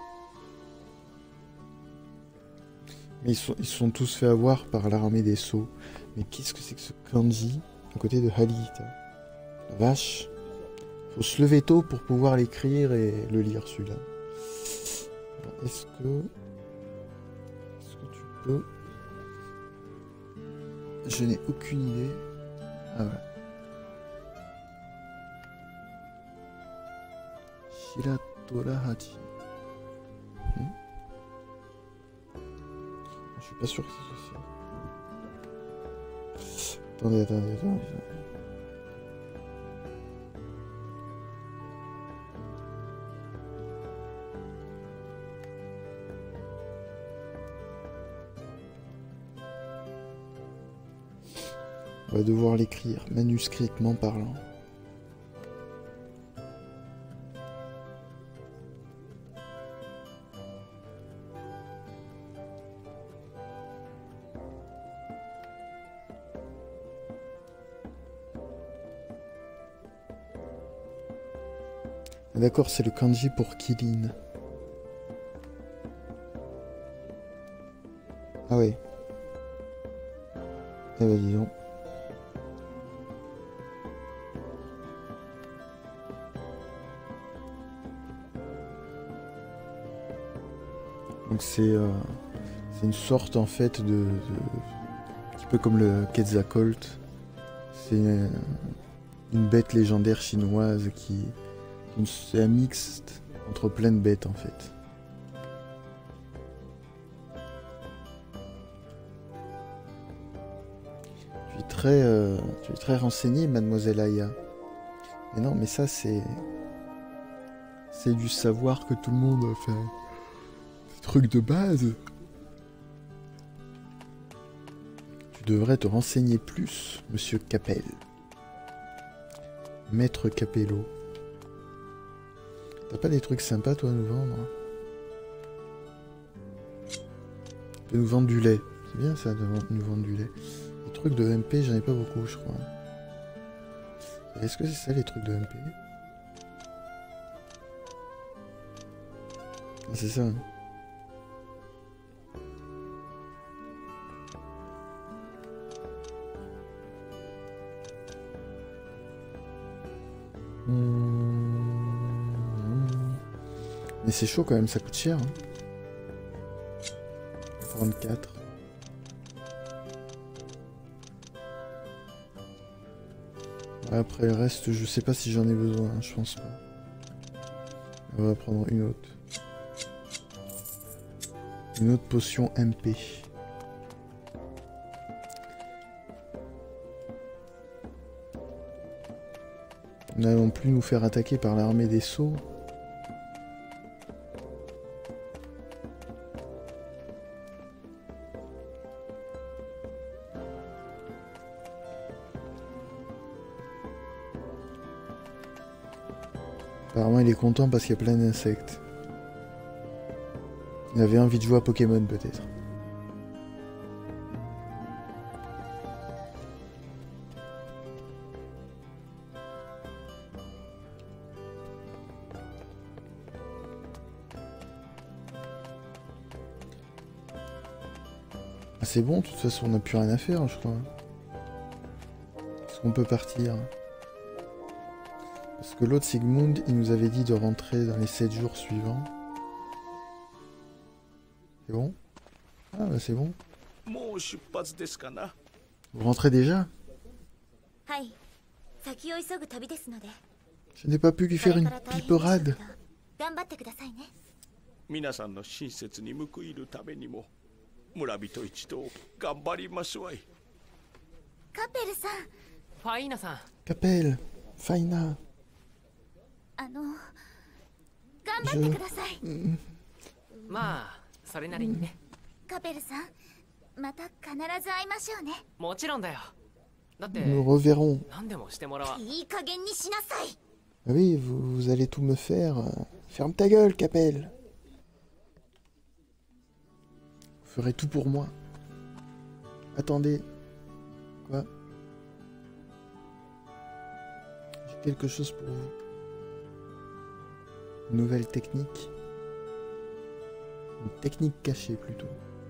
Mais ils se sont tous fait avoir par l'armée des Sceaux. Mais qu'est-ce que c'est que ce kanji à côté de Halgita? La vache. Faut se lever tôt pour pouvoir l'écrire et le lire celui-là. Est-ce que tu peux... Je n'ai aucune idée. Ah voilà. Shiratora Hachi. Je suis pas sûr que c'est ça. Attendez. On va devoir l'écrire, manuscritement parlant. D'accord, c'est le kanji pour Kilin. Ah ouais. Eh ben dis donc. Donc c'est une sorte en fait de un petit peu comme le Quetzalcoatl. C'est une bête légendaire chinoise qui c'est un mixte entre plein de bêtes en fait. Tu es très renseignée, mademoiselle Aya. Mais non, mais ça c'est du savoir que tout le monde fait. Des trucs de base. Tu devrais te renseigner plus, monsieur Capel. Maître Capello. T'as pas des trucs sympas, toi, à nous vendre? Tu peux nous vendre du lait. C'est bien, ça, de nous vendre du lait. Les trucs de MP, j'en ai pas beaucoup, je crois. Est-ce que c'est ça, les trucs de MP? Ah, c'est ça, hein. Mais c'est chaud quand même, ça coûte cher. Hein. 34. Après le reste, je sais pas si j'en ai besoin, hein, je pense pas. On va prendre une autre. Une autre potion MP. Nous n'allons plus nous faire attaquer par l'armée des Sceaux. Apparemment il est content parce qu'il y a plein d'insectes. Il avait envie de jouer à Pokémon peut-être. Ah, c'est bon, de toute façon on n'a plus rien à faire je crois. Est-ce qu'on peut partir? Parce que l'autre Sigmund, il nous avait dit de rentrer dans les 7 jours suivants. C'est bon? Ah bah c'est bon. Vous rentrez déjà? Je n'ai pas pu lui faire une piperade. 皆さんの親切に報いるためにも村人一同頑張りますわい。 カペルさん。 ファイナさん。 カペル、ファイナ。 頑張ってください。 まあそれなりにね。 カペルさん、また必ず会いましょうね。 もちろんだよ。だって Nous reverrons. 何でもしてもらわ。 いい加減にしなさい。 Oui, vous allez tout me faire. Ferme ta gueule, Capel. Vous ferez tout pour moi. Attendez. Quoi? J'ai quelque chose pour vous. Une nouvelle technique. Une technique cachée plutôt.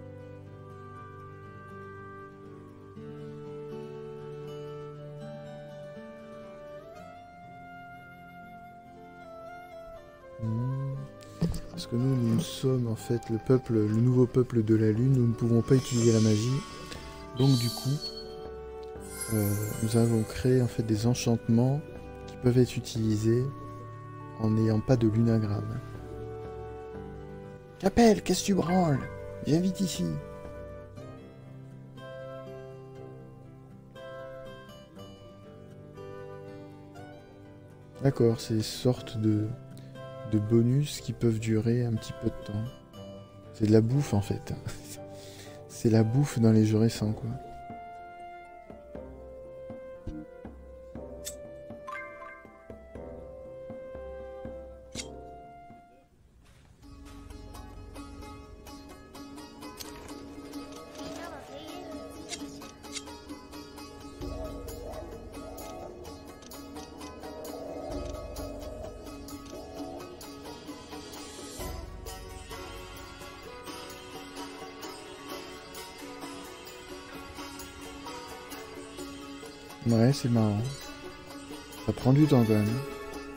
Parce que nous sommes en fait le nouveau peuple de la Lune, nous ne pouvons pas utiliser la magie. Donc du coup, nous avons créé en fait des enchantements qui peuvent être utilisés en n'ayant pas de lunagramme. Capel, qu'est-ce que tu branles? Viens vite ici. D'accord, c'est une sorte de bonus qui peuvent durer un petit peu de temps. C'est de la bouffe en fait. C'est la bouffe dans les jeux récents quoi. Ouais, c'est marrant. Ça prend du temps quand même.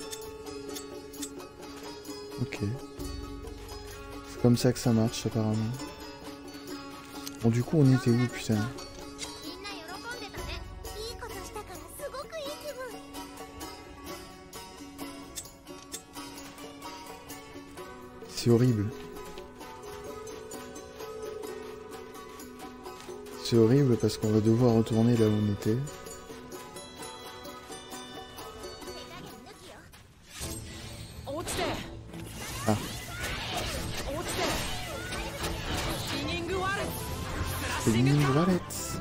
Ok. C'est comme ça que ça marche apparemment. Bon du coup on était où putain? C'est horrible. C'est horrible parce qu'on va devoir retourner là où on était. Ah. Spinning Wallets.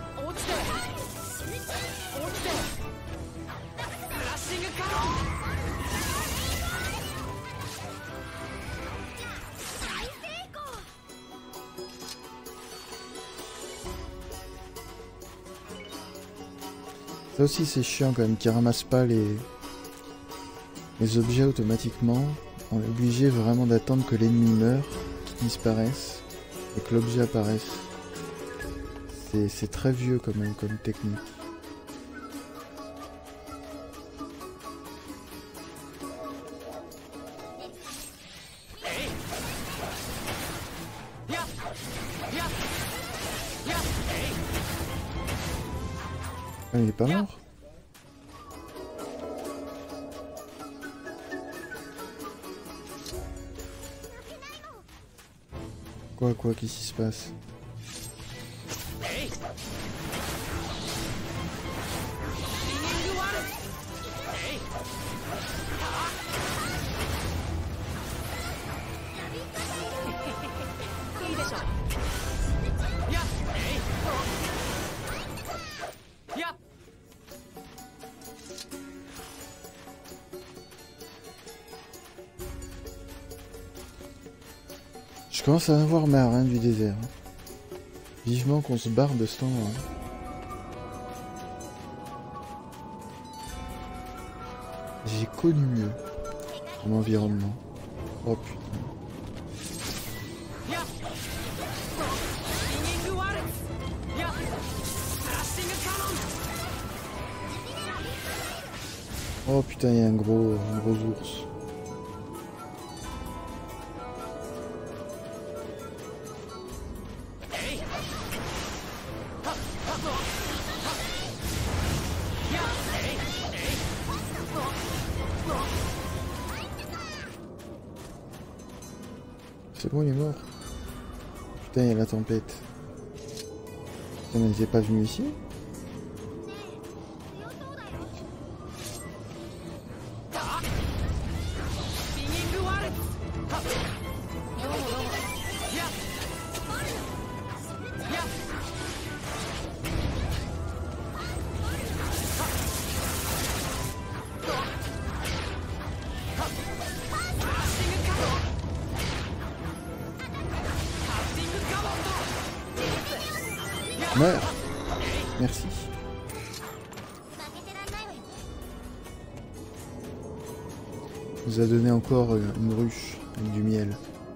Ça aussi c'est chiant quand même, qui ramasse pas les objets automatiquement. On est obligé vraiment d'attendre que l'ennemi meure, qu'il disparaisse, et que l'objet apparaisse. C'est très vieux quand même comme technique. Ah, il est pas mort? Quoi, qu'est-ce qui se passe? Je commence à en avoir marre hein, du désert. Vivement qu'on se barre de ce temps-là. J'ai connu mieux en environnement. Oh putain. Oh putain, il y a un gros ours. C'est bon, il est mort. Putain, il y a la tempête. Putain, mais il n'est pas venu ici? Meurs. Merci. Il nous a donné encore une ruche avec du miel.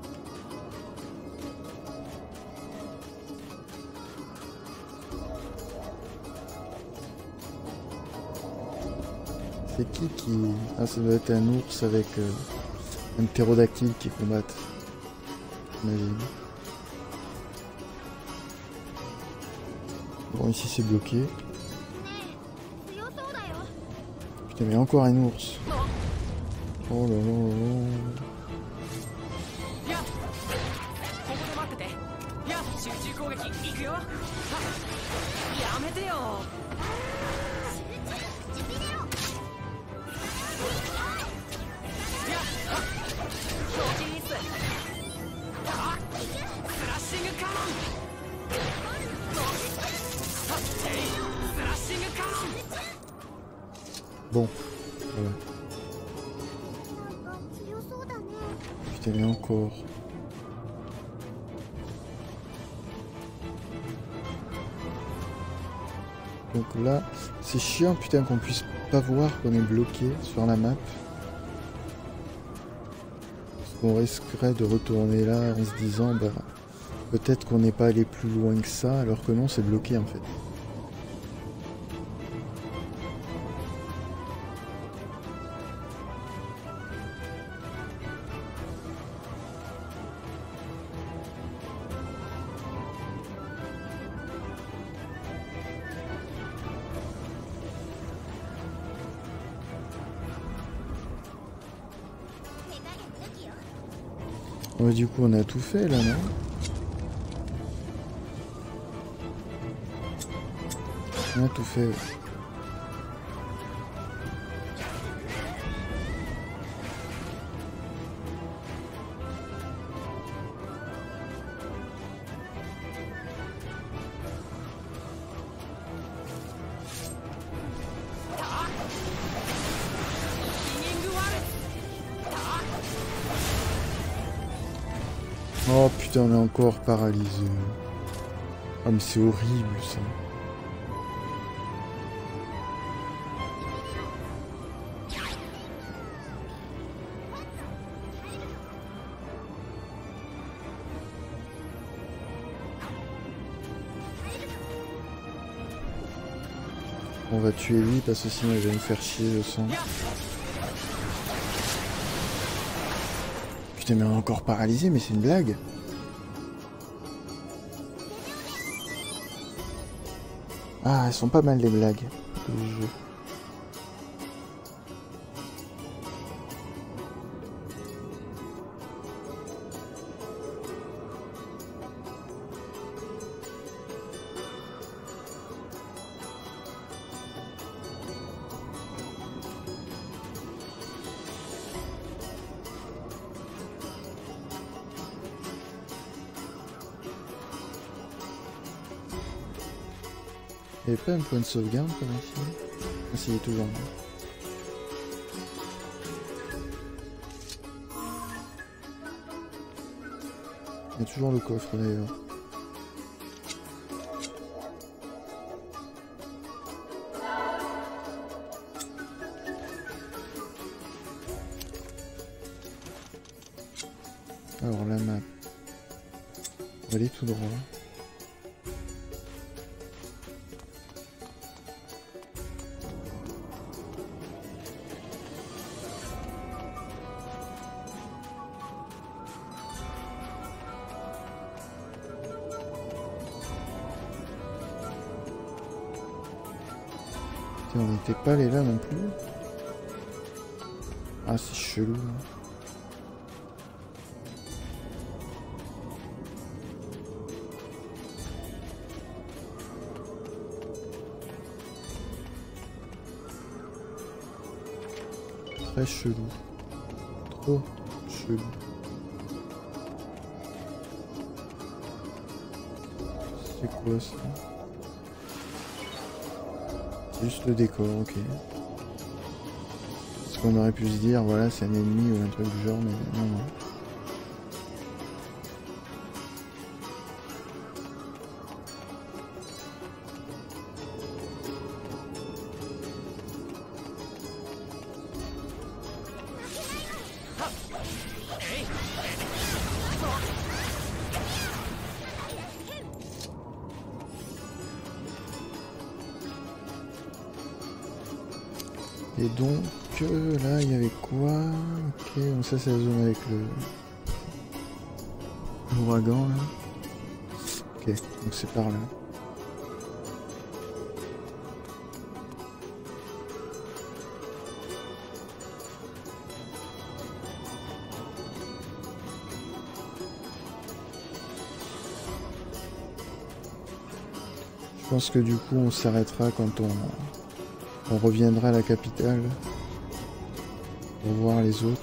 C'est qui? Ah, ça doit être un ours avec un ptérodactyle qui combattent. J'imagine. Bon, ici c'est bloqué. Putain, mais encore un ours. Oh là là là là. Bon, voilà. Putain, mais encore. Donc là, c'est chiant, putain, qu'on puisse pas voir qu'on est bloqué sur la map. Parce qu'on risquerait de retourner là en se disant, bah, peut-être qu'on n'est pas allé plus loin que ça, alors que non, c'est bloqué en fait. Ouais, du coup on a tout fait là, non? On a tout fait. Ouais. Oh putain, on est encore paralysé. Ah mais c'est horrible ça. On va tuer lui parce que sinon il va me faire chier le sang. Putain mais on est encore paralysé, mais c'est une blague. Ah, elles sont pas mal les blagues du jeu. Il n'y avait pas un point de sauvegarde par ici? Ah si, il est toujours là. Il y a toujours le coffre d'ailleurs. Alors la map. On va aller tout droit. On n'était pas allé là non plus. Ah, c'est chelou. Très chelou. Trop chelou. C'est quoi ça? C'est juste le décor, ok. Parce qu'on aurait pu se dire, voilà, c'est un ennemi ou un truc du genre, mais non, non. Et donc là il y avait quoi? Ok, donc ça c'est la zone avec l'ouragan là. Ok, donc c'est par là. Je pense que du coup on s'arrêtera quand on reviendra à la capitale pour voir les autres.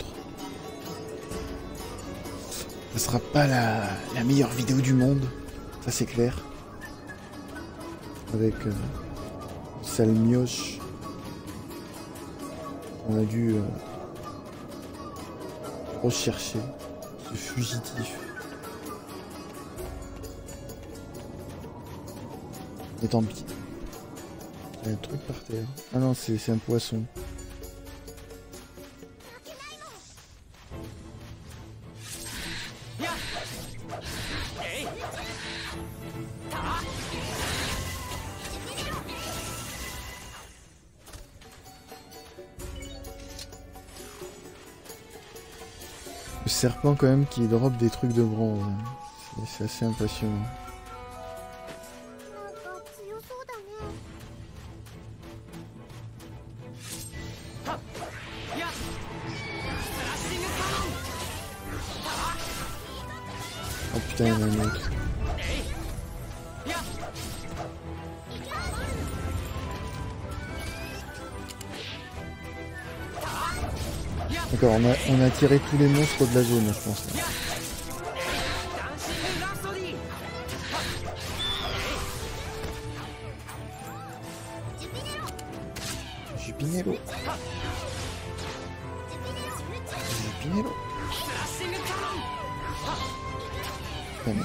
Ce sera pas la meilleure vidéo du monde, ça c'est clair. Avec Salmioche, on a dû rechercher ce fugitif. Et tant pis. Il y a un truc par terre. Ah non, c'est un poisson. Le serpent quand même qui drop des trucs de bronze. C'est assez impressionnant. Oh putain, il y en a un autre. D'accord, on a tiré tous les monstres de la zone, je pense. Là. Jupinello. Jupinello. Putain,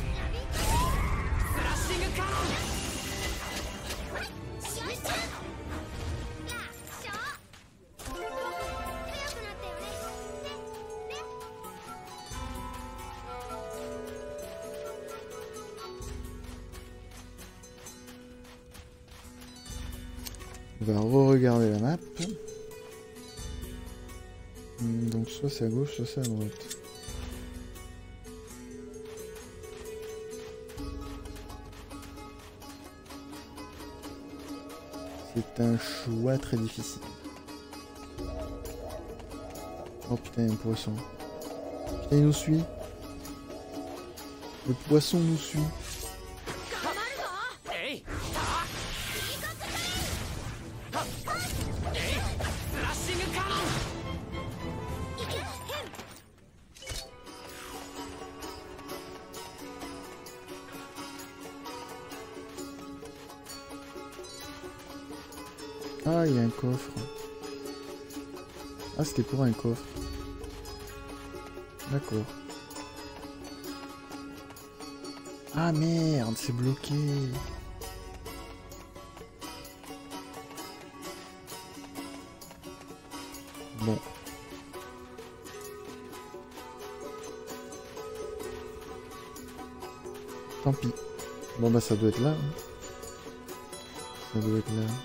on va re-regarder la map. Donc soit c'est à gauche, soit c'est à droite. C'est un choix très difficile. Oh putain, il y a un poisson. Putain, il nous suit. Le poisson nous suit. Ah, il y a un coffre. Ah, c'était pour un coffre. D'accord. Ah merde, c'est bloqué. Bon. Tant pis. Bon bah ça doit être là. Hein. Ça doit être là.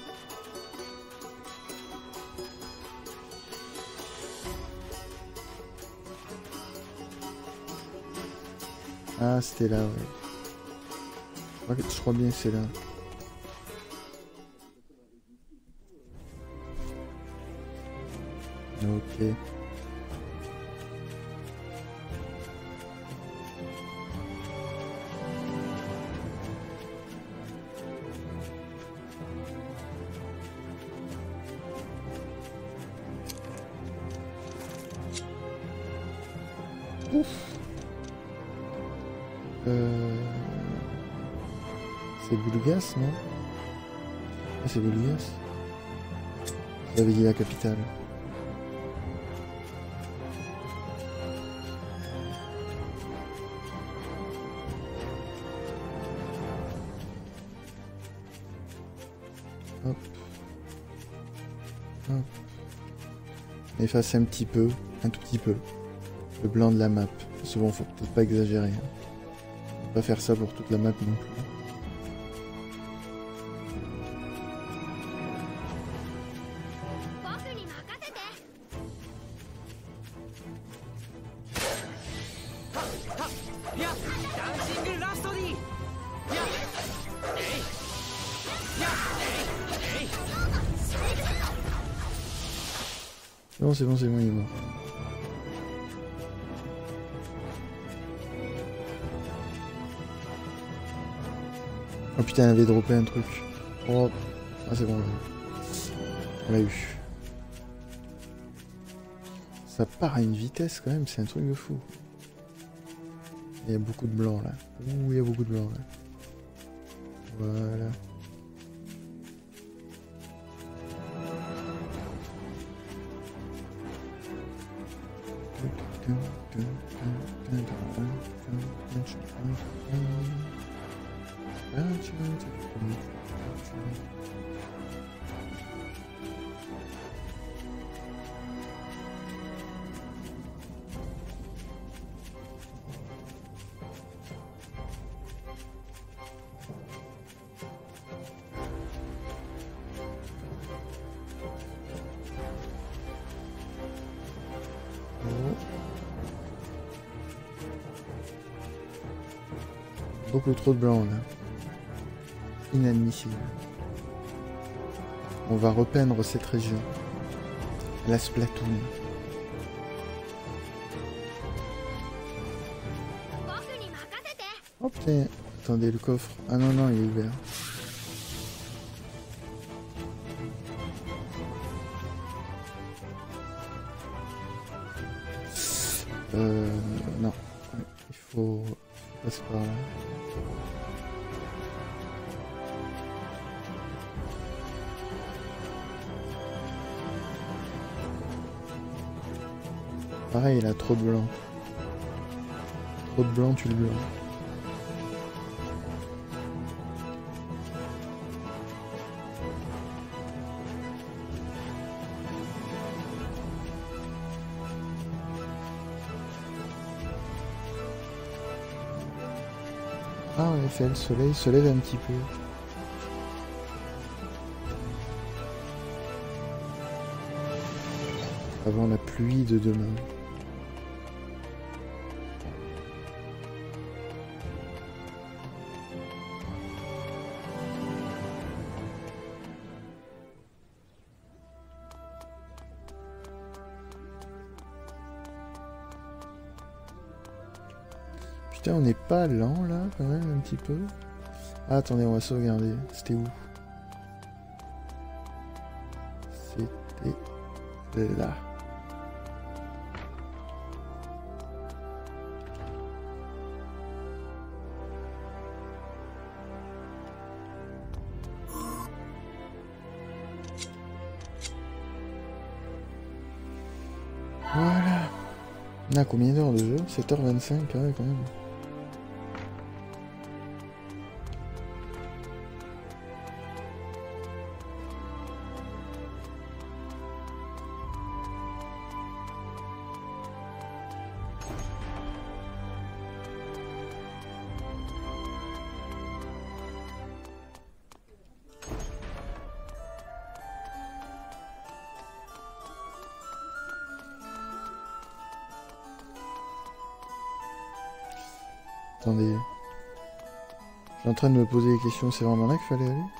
Ah, c'était là, ouais. Je crois bien que c'est là. Ok. Ouf. C'est Bulgas, non? Ah, c'est Bulgas. J'avais dit la capitale. Hop. Hop. Effacer un petit peu, un tout petit peu, le blanc de la map. C'est bon, faut peut-être pas exagérer. Hein. Faut pas faire ça pour toute la map non plus. Non, c'est bon, il est mort. Oh putain, elle avait droppé un truc. Oh, ah c'est bon, on l'a eu. Ça part à une vitesse quand même, c'est un truc de fou. Il y a beaucoup de blanc là. Ouh, il y a beaucoup de blanc là. Voilà. Beaucoup trop de blanc là. Inadmissible. On va repeindre cette région. La Splatoon. Oh putain. Attendez, le coffre. Ah non, non, il est ouvert. Non. Il faut passer par là. Pareil, il a trop de blanc. Trop de blanc, tu le blanc. Ah, en effet, le soleil se lève un petit peu. Avant la pluie de demain. Putain, on n'est pas lent là, quand même, un petit peu. Ah, attendez, on va sauvegarder. C'était où? C'était là. Voilà. On a combien d'heures de jeu? 7h25, ouais, quand même. Attendez. Je suis en train de me poser des questions, c'est vraiment là qu'il fallait aller?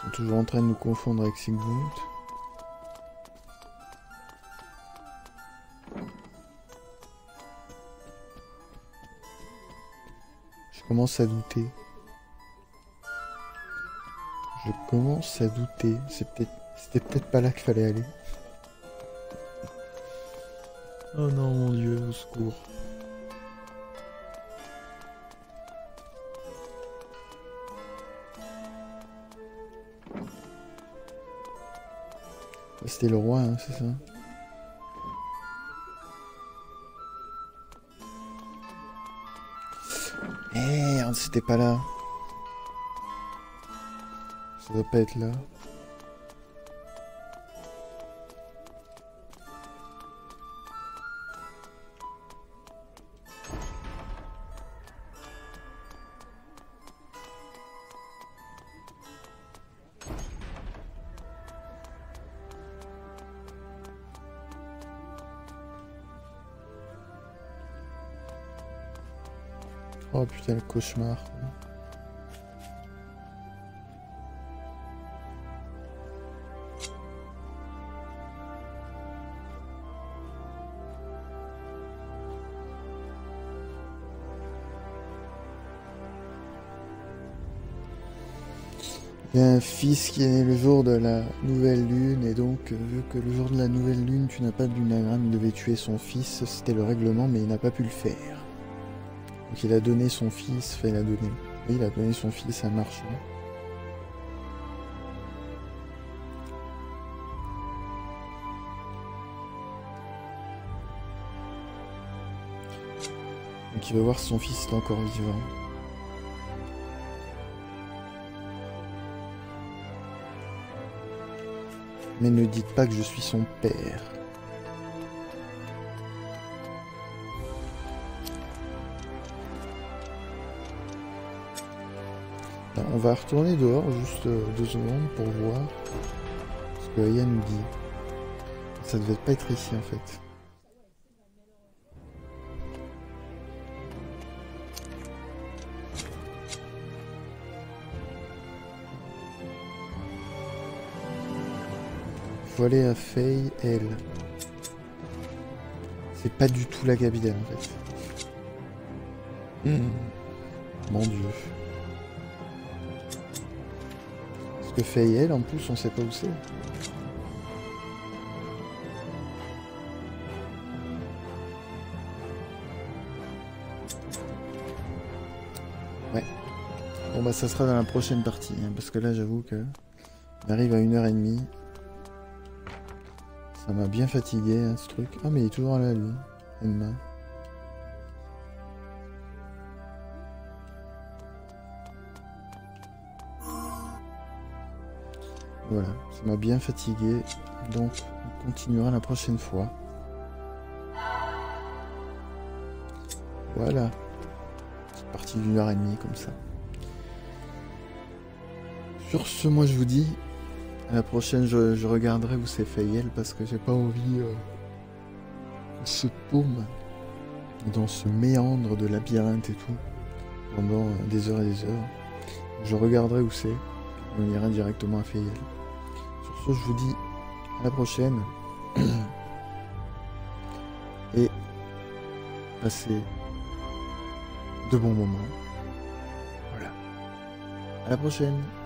Ils sont toujours en train de nous confondre avec Sigmund. Je commence à douter. Je commence à douter. C'était peut-être pas là qu'il fallait aller. Oh non, mon Dieu, au secours. C'était le roi, hein, c'est ça? Merde, c'était pas là. Ça doit pas être là. Oh putain, le cauchemar. Il y a un fils qui est né le jour de la nouvelle lune, et donc, vu que le jour de la nouvelle lune, tu n'as pas de lunagramme, il devait tuer son fils, c'était le règlement, mais il n'a pas pu le faire. Donc il a donné son fils, enfin il a donné son fils à un marchand. Donc il va voir si son fils est encore vivant. Mais ne dites pas que je suis son père. Là, on va retourner dehors juste 2 secondes pour voir ce que Aya nous dit. Ça devait pas être ici en fait. Faut aller à Faye, elle. C'est pas du tout la capitale en fait. Mon Dieu. Parce que Faye, elle, en plus, on sait pas où c'est. Ouais. Bon bah ça sera dans la prochaine partie, hein, parce que là j'avoue que on arrive à 1h30. Ça m'a bien fatigué hein, ce truc. Ah mais il est toujours là lui, Enma. Voilà, ça m'a bien fatigué, donc on continuera la prochaine fois. Voilà. C'est parti d'1h30 comme ça. Sur ce, moi je vous dis, à la prochaine je regarderai où c'est Fayel parce que j'ai pas envie qu'on se paume dans ce méandre de labyrinthe et tout pendant des heures et des heures. Je regarderai où c'est, on ira directement à Fayel. Sur ce, je vous dis à la prochaine et passez de bons moments. Voilà. À la prochaine.